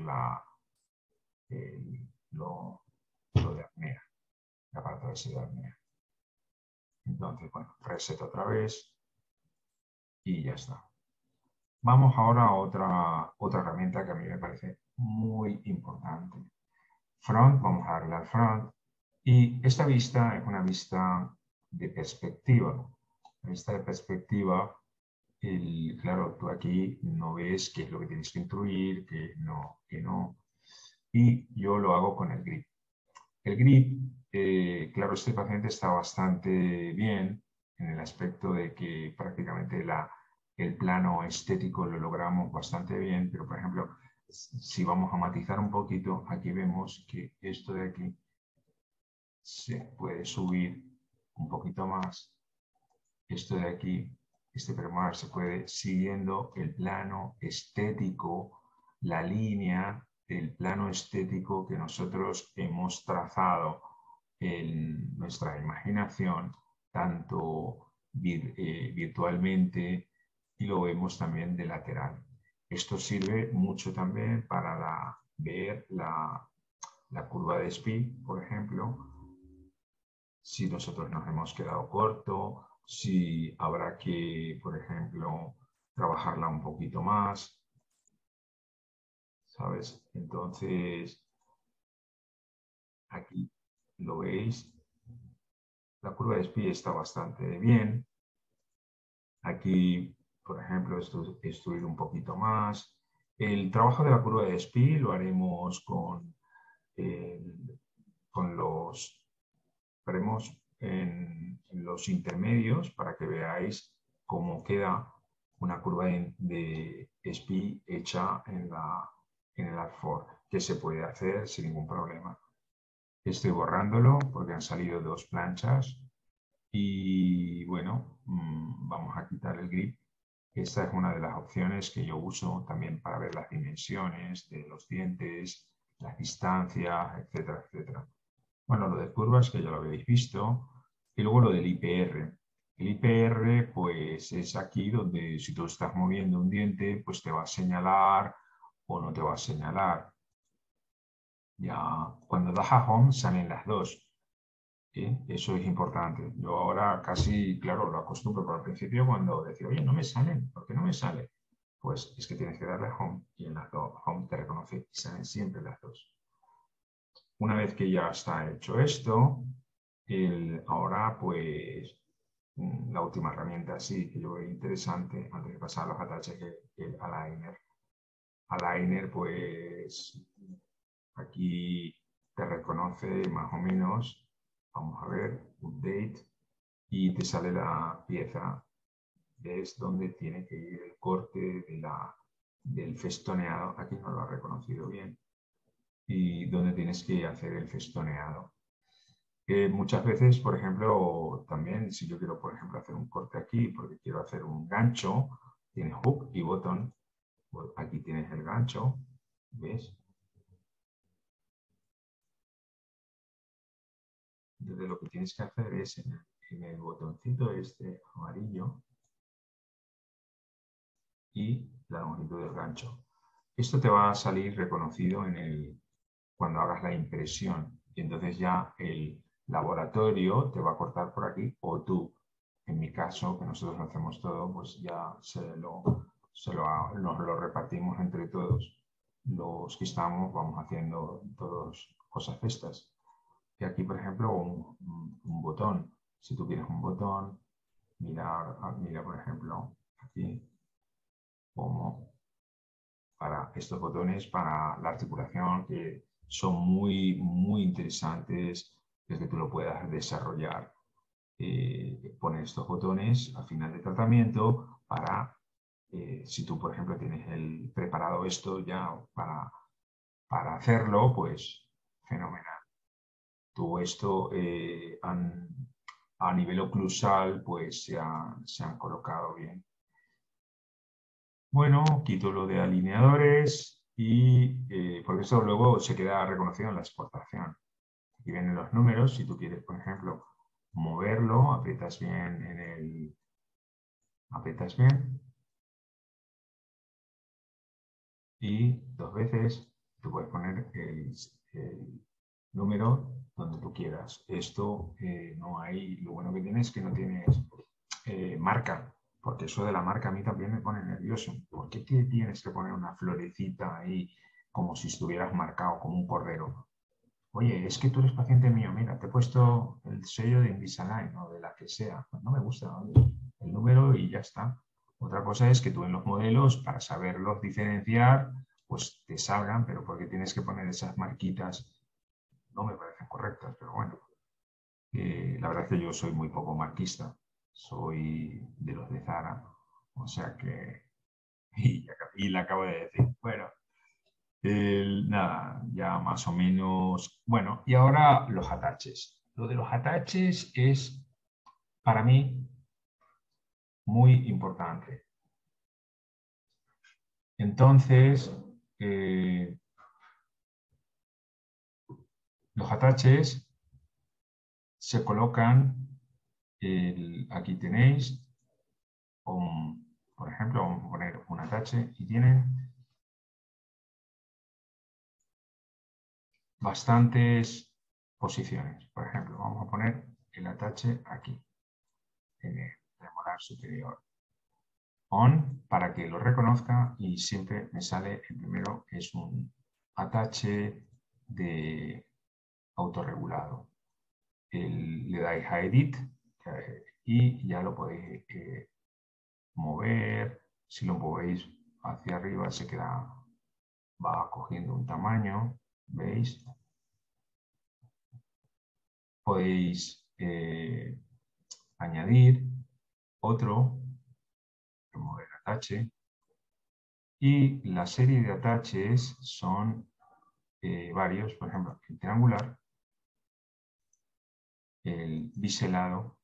lo de apnea, el aparato de apnea. Entonces, bueno, reset otra vez y ya está. Vamos ahora a otra herramienta que a mí me parece muy importante. Front, vamos a darle al front. Y esta vista es una vista de perspectiva. La vista de perspectiva, claro, tú aquí no ves qué es lo que tienes que intruir, que no. Y yo lo hago con el grip. El grip, claro, este paciente está bastante bien en el aspecto de que prácticamente el plano estético lo logramos bastante bien, pero por ejemplo, si vamos a matizar un poquito, aquí vemos que esto de aquí se puede subir un poquito más. Esto de aquí, este premolar se puede, siguiendo el plano estético, la línea del plano estético que nosotros hemos trazado en nuestra imaginación, tanto virtualmente y lo vemos también de lateral. Esto sirve mucho también para ver la curva de Spee, por ejemplo, si nosotros nos hemos quedado corto, si habrá que, por ejemplo, trabajarla un poquito más, ¿sabes? Entonces, aquí lo veis, la curva de Spee está bastante bien. Aquí, por ejemplo, extruir un poquito más. El trabajo de la curva de Spee lo haremos haremos en los intermedios para que veáis cómo queda una curva de Spee hecha en el Artfor, que se puede hacer sin ningún problema. Estoy borrándolo porque han salido dos planchas y bueno, vamos a quitar el grip. Esta es una de las opciones que yo uso también para ver las dimensiones de los dientes, las distancias, etcétera, etcétera. Bueno, lo de curvas que ya lo habéis visto. Y luego lo del IPR. El IPR, pues es aquí donde si tú estás moviendo un diente, pues te va a señalar o no te va a señalar. Ya cuando das a Home salen las dos. ¿Sí? Eso es importante. Yo ahora casi, claro, lo acostumbro, pero al principio cuando decía, oye, no me salen, ¿por qué no me sale? pues es que tienes que darle a Home y en las dos Home te reconoce y salen siempre las dos. Una vez que ya está hecho esto, ahora pues la última herramienta sí que yo veo interesante antes de pasar a los ataches es el aligner. Aligner pues aquí te reconoce más o menos, vamos a ver, update, y te sale la pieza, es donde tiene que ir el corte del festoneado, aquí no lo ha reconocido bien, y donde tienes que hacer el festoneado. Muchas veces, por ejemplo, también si yo quiero, por ejemplo, hacer un corte aquí porque quiero hacer un gancho, tiene hook y botón, pues aquí tienes el gancho, ¿ves? Entonces lo que tienes que hacer es en el botoncito este amarillo y la longitud del gancho. Esto te va a salir reconocido cuando hagas la impresión y entonces ya el laboratorio te va a cortar por aquí o tú, en mi caso, que nosotros lo hacemos todo, pues ya nos lo repartimos entre todos. Los que estamos vamos haciendo todas cosas estas. Y aquí, por ejemplo, un botón. Si tú quieres un botón, mira, por ejemplo, aquí, como para estos botones, para la articulación, que son muy, muy interesantes, desde que tú lo puedas desarrollar. Poner estos botones al final del tratamiento para, si tú, por ejemplo, tienes preparado esto ya para hacerlo, pues fenomenal. Todo esto a nivel oclusal pues se han colocado bien. Bueno, quito lo de alineadores y porque eso luego se queda reconocido en la exportación. Aquí vienen los números, si tú quieres, por ejemplo, moverlo, aprietas bien y dos veces tú puedes poner el número donde tú quieras. Esto no hay, lo bueno que tienes es que no tienes marca, porque eso de la marca a mí también me pone nervioso. ¿Por qué tienes que poner una florecita ahí como si estuvieras marcado como un cordero? Oye, es que tú eres paciente mío, mira, te he puesto el sello de Invisalign o de la que sea. Pues no me gusta, oye, el número y ya está. Otra cosa es que tú en los modelos, para saberlos diferenciar, pues te salgan, pero porque tienes que poner esas marquitas, no me parecen correctas, pero bueno. La verdad es que yo soy muy poco marquista, soy de los de Zara, o sea que, y le acabo de decir, bueno, nada, ya más o menos, bueno, y ahora los ataches. Lo de los ataches es para mí muy importante. Entonces, los ataches se colocan, aquí tenéis, por ejemplo, vamos a poner un atache y tienen bastantes posiciones. Por ejemplo, vamos a poner el atache aquí, en el premolar superior. On para que lo reconozca y siempre me sale el primero, que es un atache de autorregulado. Le dais a Edit y ya lo podéis mover. Si lo movéis hacia arriba se queda, va cogiendo un tamaño, ¿veis? Podéis añadir otro, remover atache, y la serie de ataches son varios, por ejemplo, el triangular, el biselado,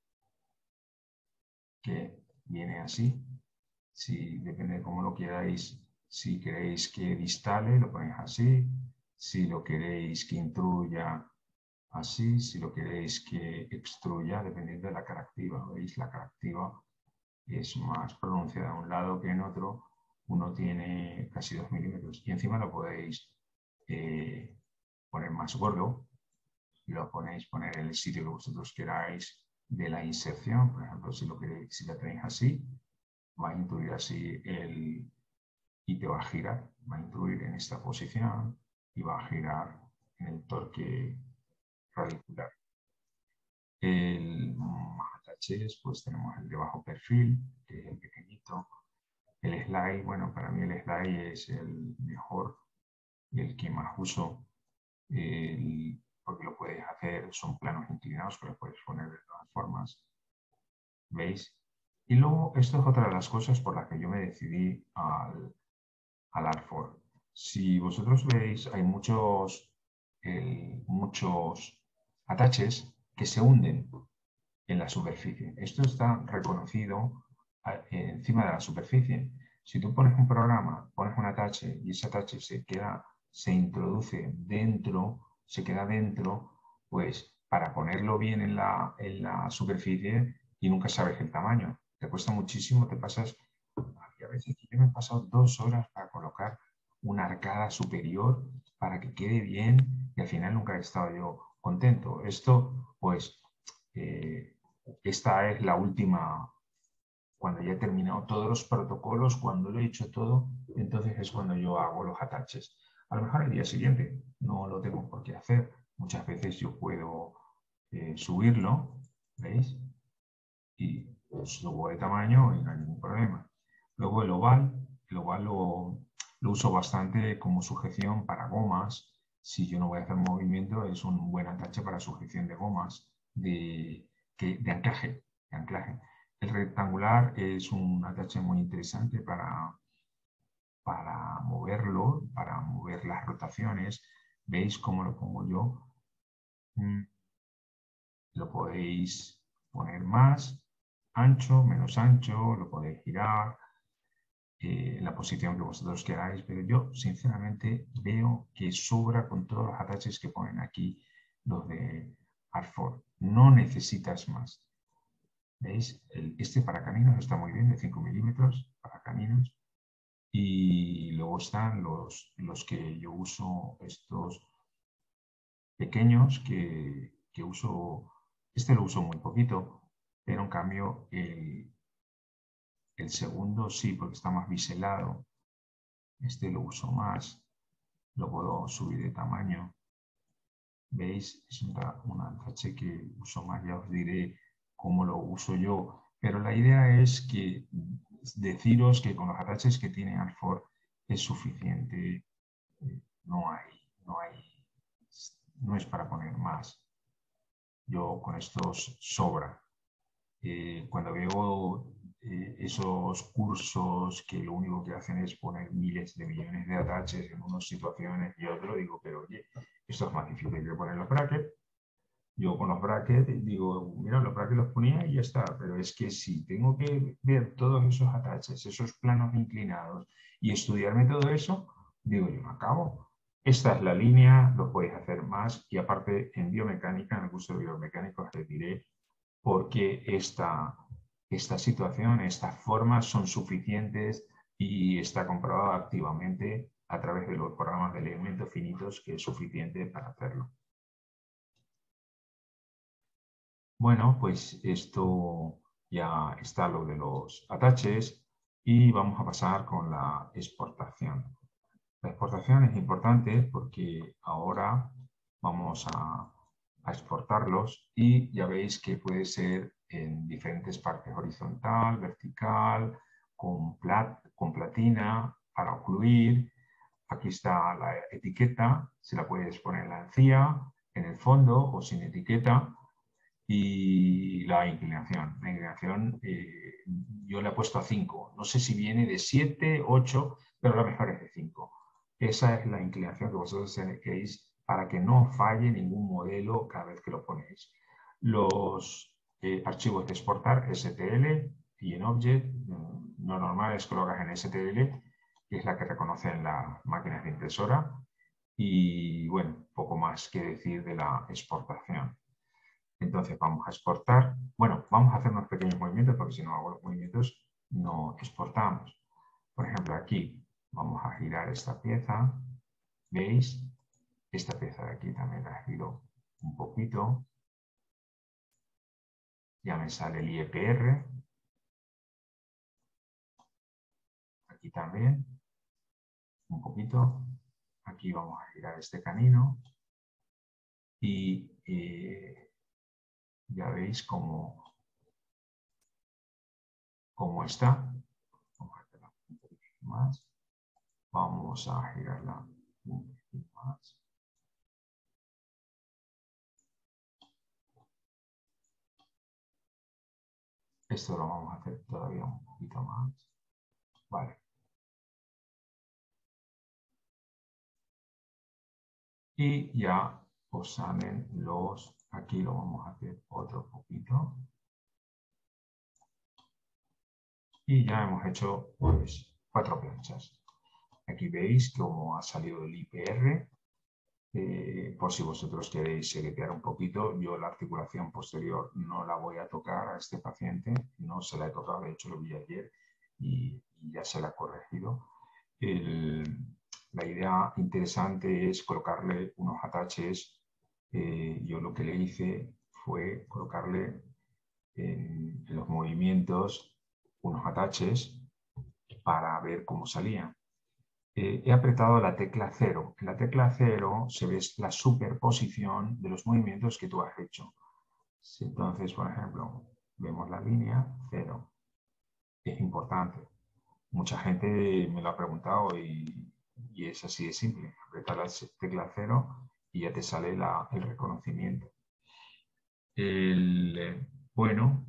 que viene así, si depende de cómo lo queráis, si queréis que distale, lo ponéis así, si lo queréis que intruya, así, si lo queréis que extruya, dependiendo de la cara activa, ¿veis? La cara activa es más pronunciada a un lado que en otro, uno tiene casi 2 milímetros y encima lo podéis poner más gordo, lo ponéis poner en el sitio que vosotros queráis de la inserción, por ejemplo, si lo tenéis así, va a incluir así y te va a girar, va a incluir en esta posición y va a girar en el torque radicular. El ataches, pues tenemos el de bajo perfil, que es el pequeñito. El slide, bueno, para mí el slide es el mejor y el que más uso, porque lo puedes hacer, son planos inclinados que los puedes poner de todas formas. ¿Veis? Y luego, esto es otra de las cosas por las que yo me decidí al Artfor. Si vosotros veis, hay muchos ataches que se hunden en la superficie. Esto está reconocido encima de la superficie. Si tú pones un programa, pones un atache y ese atache se introduce dentro, se queda dentro, pues para ponerlo bien en la superficie y nunca sabes el tamaño. Te cuesta muchísimo, te pasas. A veces yo me he pasado 2 horas para colocar una arcada superior para que quede bien y al final nunca he estado yo contento. Esto, pues, esta es la última, cuando ya he terminado todos los protocolos, cuando lo he hecho todo, entonces es cuando yo hago los ataches. A lo mejor el día siguiente no lo tengo por qué hacer. Muchas veces yo puedo subirlo, ¿veis? Y subo de tamaño y no hay ningún problema. Luego el oval lo uso bastante como sujeción para gomas. Si yo no voy a hacer movimiento, es un buen atache para sujeción de gomas, de anclaje, de anclaje. El rectangular es un atache muy interesante para moverlo, para mover las rotaciones. ¿Veis cómo lo pongo yo? Lo podéis poner más ancho, menos ancho, lo podéis girar en la posición que vosotros queráis, pero yo sinceramente veo que sobra con todos los ataches que ponen aquí los de Artfor. No necesitas más. ¿Veis? Este para caninos está muy bien, de 5 milímetros para caninos. Y luego están los que yo uso, estos pequeños que uso. Este lo uso muy poquito, pero en cambio el segundo sí, porque está más biselado. Este lo uso más, lo puedo subir de tamaño. ¿Veis? Es un atache que uso más, ya os diré cómo lo uso yo. Pero la idea es que deciros que con los ataches que tiene Artfor es suficiente. No es para poner más. Yo con estos sobra. Cuando veo esos cursos que lo único que hacen es poner miles de millones de ataches en unas situaciones, yo te lo digo, pero oye, esto es más difícil que poner los brackets. Yo con los brackets digo, mira, los brackets los ponía y ya está, pero es que si tengo que ver todos esos ataches, esos planos inclinados y estudiarme todo eso, digo, yo me acabo. Esta es la línea, lo podéis hacer más y aparte en biomecánica, en el curso de biomecánica os diré porque esta situación, estas formas son suficientes y está comprobado activamente a través de los programas de elementos finitos que es suficiente para hacerlo. Bueno, pues esto ya está lo de los ataches y vamos a pasar con la exportación. La exportación es importante porque ahora vamos a exportarlos y ya veis que puede ser en diferentes partes, horizontal, vertical, con platina para ocluir. Aquí está la etiqueta, se la puedes poner en la encía, en el fondo o sin etiqueta. Y la inclinación. La inclinación yo le he puesto a 5. No sé si viene de 7, 8, pero la mejor es de 5. Esa es la inclinación que vosotros tenéis para que no falle ningún modelo cada vez que lo ponéis. Los archivos de exportar STL y en Object, lo normal es que lo hagas en STL, que es la que reconocen las máquinas de impresora. Y bueno, poco más que decir de la exportación. Entonces vamos a exportar. Bueno, vamos a hacer unos pequeños movimientos porque si no hago los movimientos no exportamos. Por ejemplo, aquí vamos a girar esta pieza. ¿Veis? Esta pieza de aquí también la giro un poquito. Ya me sale el IEPR. Aquí también. un poquito. Aquí vamos a girar este canino y ya veis cómo está. Vamos a hacerla un poquito más. Vamos a girarla un poquito más. Esto lo vamos a hacer todavía un poquito más. Vale. Y ya os salen los... Aquí lo vamos a hacer otro poquito. Y ya hemos hecho pues 4 planchas. Aquí veis cómo ha salido el IPR. Por si vosotros queréis setear un poquito, yo la articulación posterior no la voy a tocar a este paciente, no se la he tocado, de hecho lo vi ayer y ya se la he corregido. La idea interesante es colocarle unos ataches. Yo lo que le hice fue colocarle en los movimientos unos ataches para ver cómo salía. He apretado la tecla 0. En la tecla 0 se ve la superposición de los movimientos que tú has hecho. Entonces, por ejemplo, vemos la línea 0. Es importante. Mucha gente me lo ha preguntado y es así de simple. Aprieta la tecla 0 y ya te sale el reconocimiento. Bueno,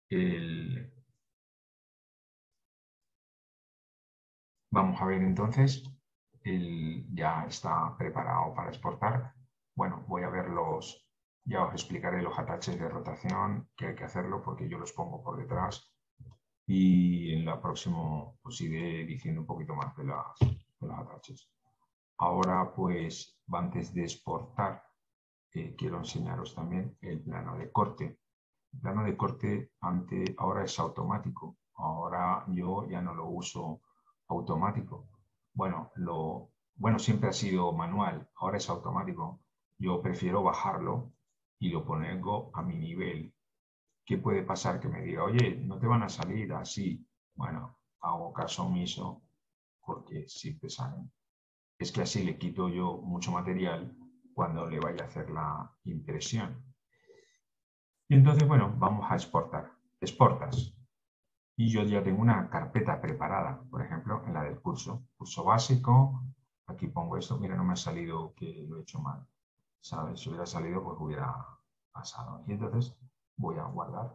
vamos a ver entonces, ya está preparado para exportar. Bueno, voy a ver ya os explicaré los ataches de rotación, que hay que hacerlo porque yo los pongo por detrás y en la próxima os iré diciendo un poquito más de los ataches. Ahora pues, antes de exportar, quiero enseñaros también el plano de corte. El plano de corte ahora es automático. Ahora yo ya no lo uso automático. Bueno, siempre ha sido manual, ahora es automático. Yo prefiero bajarlo y lo pongo a mi nivel. ¿Qué puede pasar? Que me diga, oye, no te van a salir así. Bueno, hago caso omiso porque siempre salen. Es que así le quito yo mucho material cuando le vaya a hacer la impresión. Y entonces, bueno, vamos a exportar. Exportas. Y yo ya tengo una carpeta preparada, por ejemplo, en la del curso básico. Aquí pongo esto. Mira, no me ha salido que lo he hecho mal. ¿Sabes? Si hubiera salido, pues hubiera pasado. Y entonces voy a guardar.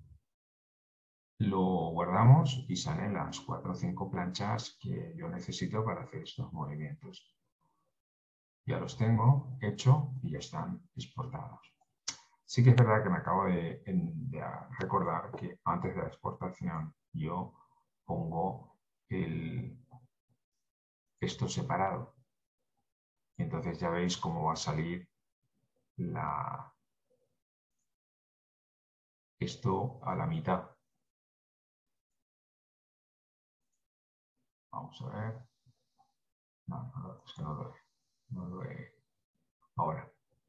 Lo guardamos y salen las 4 o 5 planchas que yo necesito para hacer estos movimientos. Ya los tengo hecho y ya están exportados. Sí que es verdad que me acabo de recordar que antes de la exportación yo pongo esto separado. Y entonces ya veis cómo va a salir esto a la mitad. Vamos a ver. No, es que no lo he. Ahora.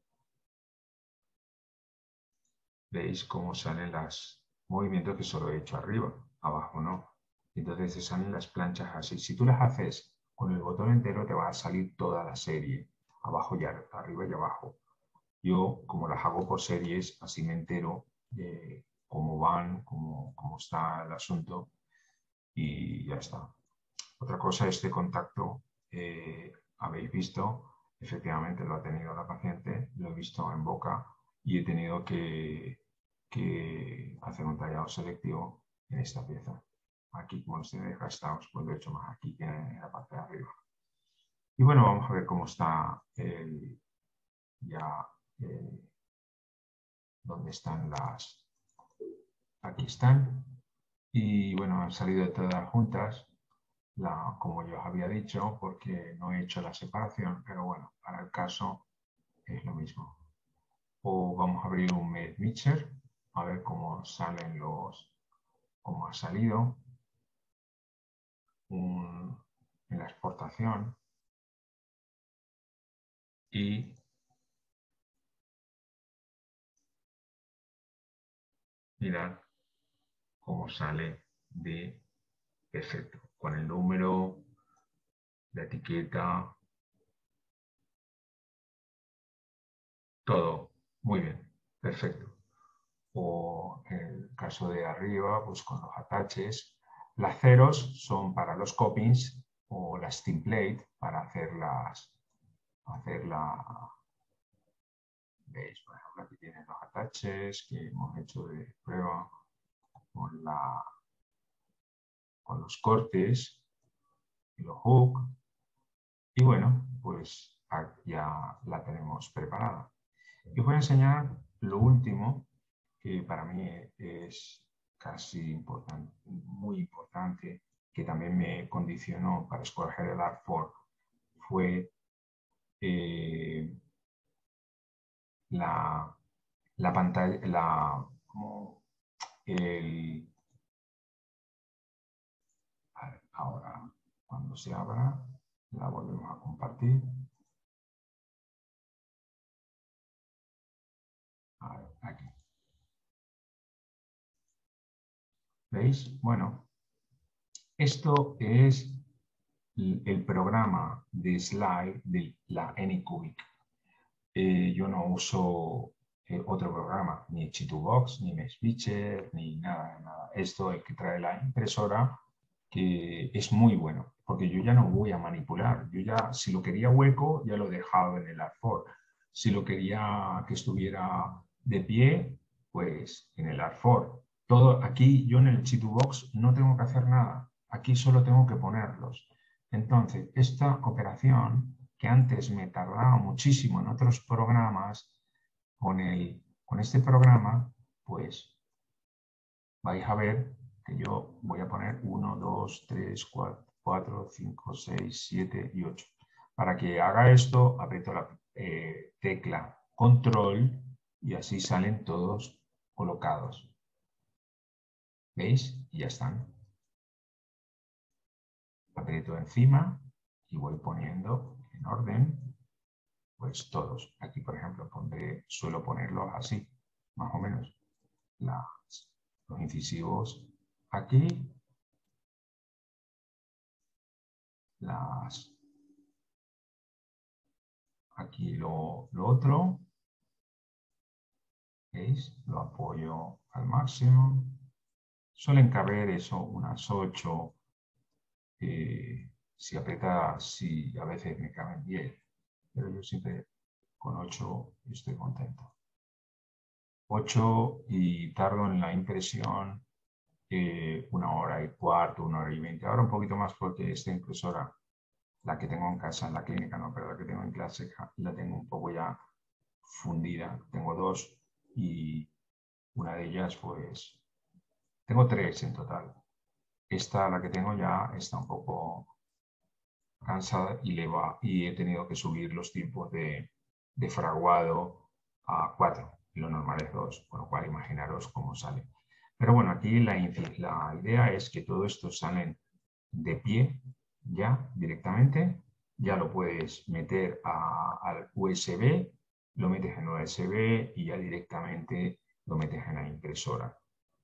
Veis cómo salen los movimientos que solo he hecho arriba, abajo no. Entonces se salen las planchas así. Si tú las haces con el botón entero te va a salir toda la serie, abajo y arriba y abajo. Yo, como las hago por series, así me entero de cómo van, cómo está el asunto y ya está. Otra cosa, este contacto, habéis visto, efectivamente lo ha tenido la paciente, lo he visto en boca y he tenido que hacer un tallado selectivo en esta pieza. Aquí, como los tiene desgastados, pues lo he hecho más aquí que en la parte de arriba. Y bueno, vamos a ver cómo está ya, dónde están las... Aquí están. Y bueno, han salido todas juntas. Como yo os había dicho, porque no he hecho la separación, pero bueno, para el caso es lo mismo. O vamos a abrir un Mixer, a ver cómo salen cómo ha salido en la exportación y mirar cómo sale de perfecto, con el número la etiqueta, todo muy bien, perfecto. O en el caso de arriba, pues con los attaches. Las ceros son para los copings o las template para hacer la, veis, por ejemplo, aquí tienen los attaches que hemos hecho de prueba con, con los cortes y los hooks. Y bueno, pues ya la tenemos preparada. Y os voy a enseñar lo último, que para mí es casi importante, muy importante, que también me condicionó para escoger el Art4, fue la, la pantalla, como el, ahora cuando se abra, la volvemos a compartir. A ver, aquí. ¿Veis? Bueno, esto es el programa de slide de la Anycubic. Yo no uso otro programa, ni Chitubox, ni Mesbitcher, ni nada, nada. Esto es el que trae la impresora, que es muy bueno, porque yo ya no voy a manipular. Yo ya, si lo quería hueco, ya lo he dejado en el Art4. Si lo quería que estuviera de pie, pues en el Art4. Todo aquí, yo en el Chitubox no tengo que hacer nada. Aquí solo tengo que ponerlos. Entonces, esta operación que antes me tardaba muchísimo en otros programas, con este programa, pues vais a ver que yo voy a poner 1, 2, 3, 4, 5, 6, 7 y 8. Para que haga esto, aprieto la tecla control y así salen todos colocados. ¿Veis? Y ya están. Aprieto encima y voy poniendo en orden, pues todos. Aquí, por ejemplo, suelo ponerlos así, más o menos. Los incisivos aquí, aquí lo otro, ¿veis? Lo apoyo al máximo. Suelen caber eso, unas 8. Si aprieta, sí, a veces me caben 10, pero yo siempre con 8 estoy contento. 8 y tardo en la impresión 1 hora y cuarto, 1 hora y 20. Ahora un poquito más porque esta impresora, la que tengo en casa, en la clínica no, pero la que tengo en clase, la tengo un poco ya fundida. Tengo dos y una de ellas, pues, tengo tres en total. Esta, la que tengo ya, está un poco cansada y he tenido que subir los tiempos de fraguado a 4. Lo normal es 2, con lo cual imaginaros cómo sale. Pero bueno, aquí la idea es que todo esto salen de pie ya directamente. Ya lo puedes meter al USB, lo metes en USB y ya directamente lo metes en la impresora.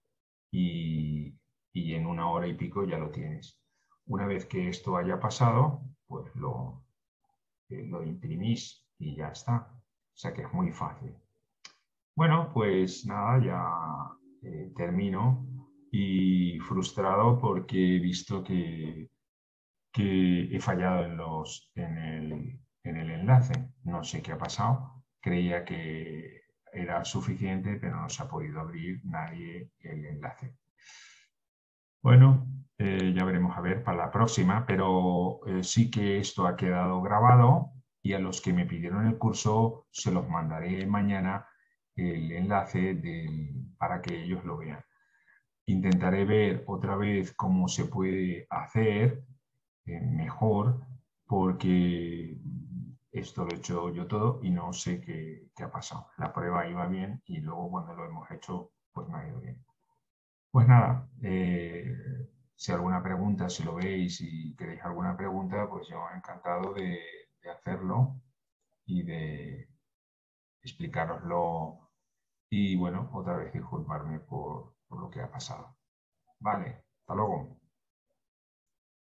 Y en 1 hora y pico ya lo tienes. Una vez que esto haya pasado, pues lo imprimís y ya está. O sea que es muy fácil. Bueno, pues nada, ya termino y frustrado porque he visto que he fallado en el enlace. No sé qué ha pasado. Creía que era suficiente, pero no se ha podido abrir nadie el enlace. Bueno, ya veremos a ver para la próxima, pero sí que esto ha quedado grabado y a los que me pidieron el curso se los mandaré mañana el enlace para que ellos lo vean. Intentaré ver otra vez cómo se puede hacer mejor porque esto lo he hecho yo todo y no sé qué ha pasado. La prueba iba bien y luego cuando lo hemos hecho pues no ha ido bien. Pues nada, si alguna pregunta, si lo veis y queréis alguna pregunta, pues yo encantado de hacerlo y de explicároslo. Y bueno, otra vez disculparme por lo que ha pasado. Vale, hasta luego.